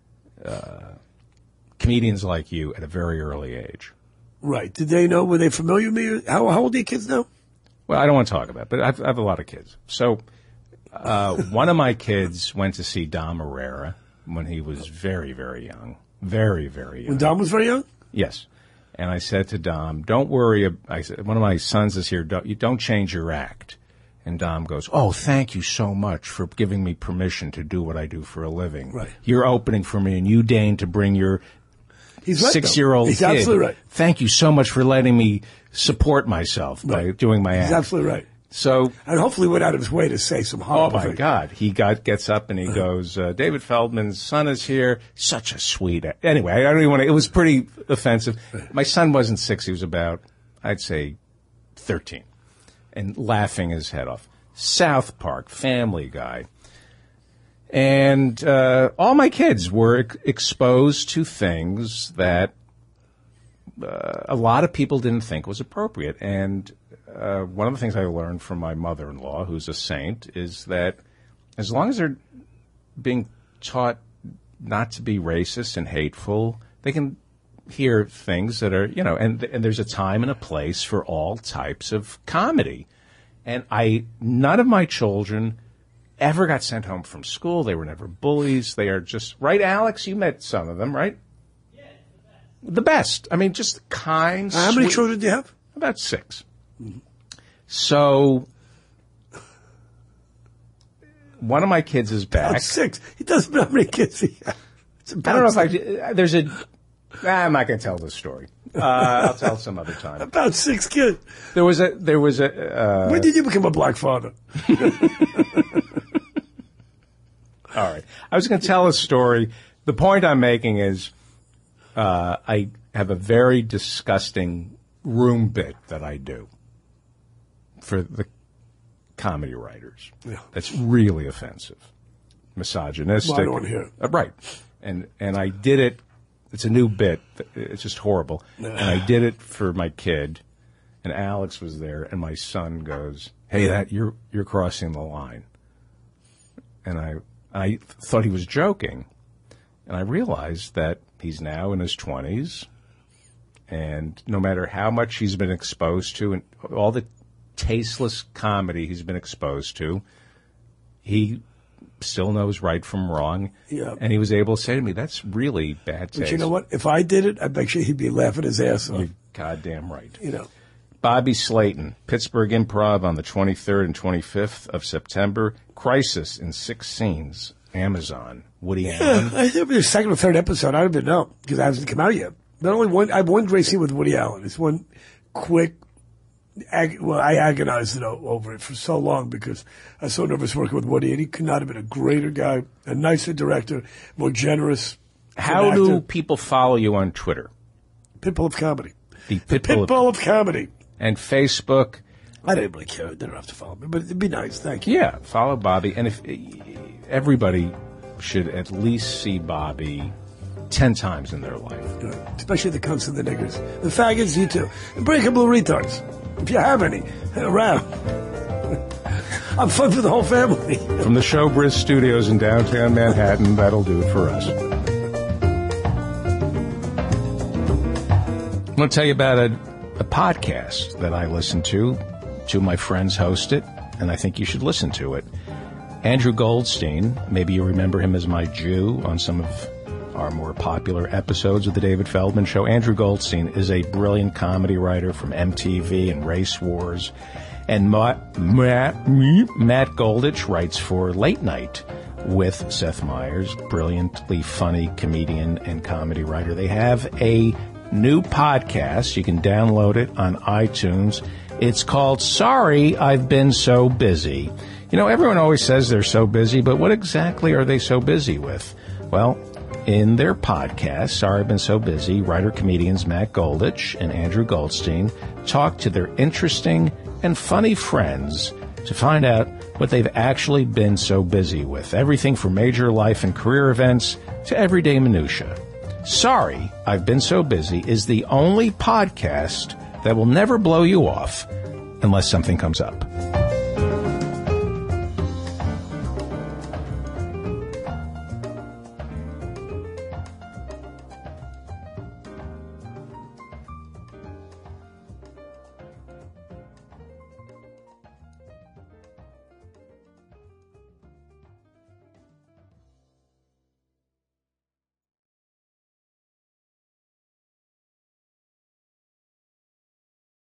comedians like you at a very early age. Right. Did they know? Were they familiar with me? How old are your kids now? Well, I don't want to talk about it, but I have a lot of kids. So one of my kids went to see Dom Herrera when he was very, very young. Very, very young. When Dom was very young? Yes. And I said to Dom, don't worry. I said, one of my sons is here. Don't change your act. And Dom goes, oh, thank you so much for giving me permission to do what I do for a living. Right. You're opening for me, and you deign to bring your He's right, 6-year-old He's kid. Absolutely right. Thank you so much for letting me support myself by doing my act. He's absolutely right. So, and hopefully went out of his way to say some horrible things. Oh, my God. He gets up and he goes, David Feldman's son is here. Such a sweet... Anyway, I don't even want to... It was pretty offensive. My son wasn't 6. He was about, I'd say, 13. And laughing his head off. South Park, Family Guy. And all my kids were exposed to things that a lot of people didn't think was appropriate. And one of the things I learned from my mother-in-law, who's a saint, is that as long as they're being taught not to be racist and hateful, they can hear things that are, and there's a time and a place for all types of comedy. And none of my children ever got sent home from school. They were never bullies. They are just, right, Alex? You met some of them, right? Yeah, the best. I mean, just kind, How many children do you have? About 6. Mm-hmm. So, one of my kids is back. About 6. He doesn't know how many kids he has. I don't know if I'm not going to tell this story. I'll tell it some other time. About 6 kids. There was a. When did you become a black father? All right. I was going to tell a story. The point I'm making is I have a very disgusting room bit that I do for the comedy writers. Yeah. That's really offensive. Misogynistic. Well, I don't want to hear it. Right. And I did it. It's a new bit. It's just horrible. And I did it for my kid. and Alex was there, and my son goes, "Hey, you're crossing the line." And I thought he was joking, and I realized that he's now in his 20s, and no matter how much he's been exposed to, and all the tasteless comedy he's been exposed to, he still knows right from wrong. Yeah. And he was able to say to me, "That's really bad taste." But you know what? If I did it, I'd make sure he'd be laughing his ass off. You're goddamn right. You know. Bobby Slayton, Pittsburgh Improv on the 23rd and 25th of September. Crisis in 6 Scenes, Amazon. Woody Allen. I think it'll be the second or third episode. I don't even know because it hasn't come out yet. Not only one, I have one great scene with Woody Allen. It's one quick. I agonized over it for so long because I was so nervous working with Woody, and he could not have been a greater guy, a nicer director, more generous. How do people follow you on Twitter? Pitbull of Comedy. The Pitbull of Comedy. And Facebook. I didn't really care. They don't have to follow me, but it'd be nice. Thank you. Yeah, follow Bobby. And if everybody should at least see Bobby 10 times in their life. Especially the cunts and the niggers. The faggots, you too. And breakable retards, if you have any, around. I'm fun for the whole family. From the Showbiz Studios in downtown Manhattan, that'll do it for us. I'm going to tell you about a podcast that I listen to. Two of my friends host it, and I think you should listen to it. Andrew Goldstein, maybe you remember him as my Jew on some of our more popular episodes of The David Feldman Show. Andrew Goldstein is a brilliant comedy writer from MTV and Race Wars. And Matt Goldich writes for Late Night with Seth Meyers, brilliantly funny comedian and comedy writer. They have a new podcast. You can download it on iTunes. It's called Sorry, I've Been So Busy. You know, everyone always says they're so busy, but what exactly are they so busy with? Well, in their podcast, Sorry, I've Been So Busy, writer-comedians Matt Goldich and Andrew Goldstein talk to their interesting and funny friends to find out what they've actually been so busy with. Everything from major life and career events to everyday minutia. Sorry, I've Been So Busy is the only podcast that will never blow you off unless something comes up.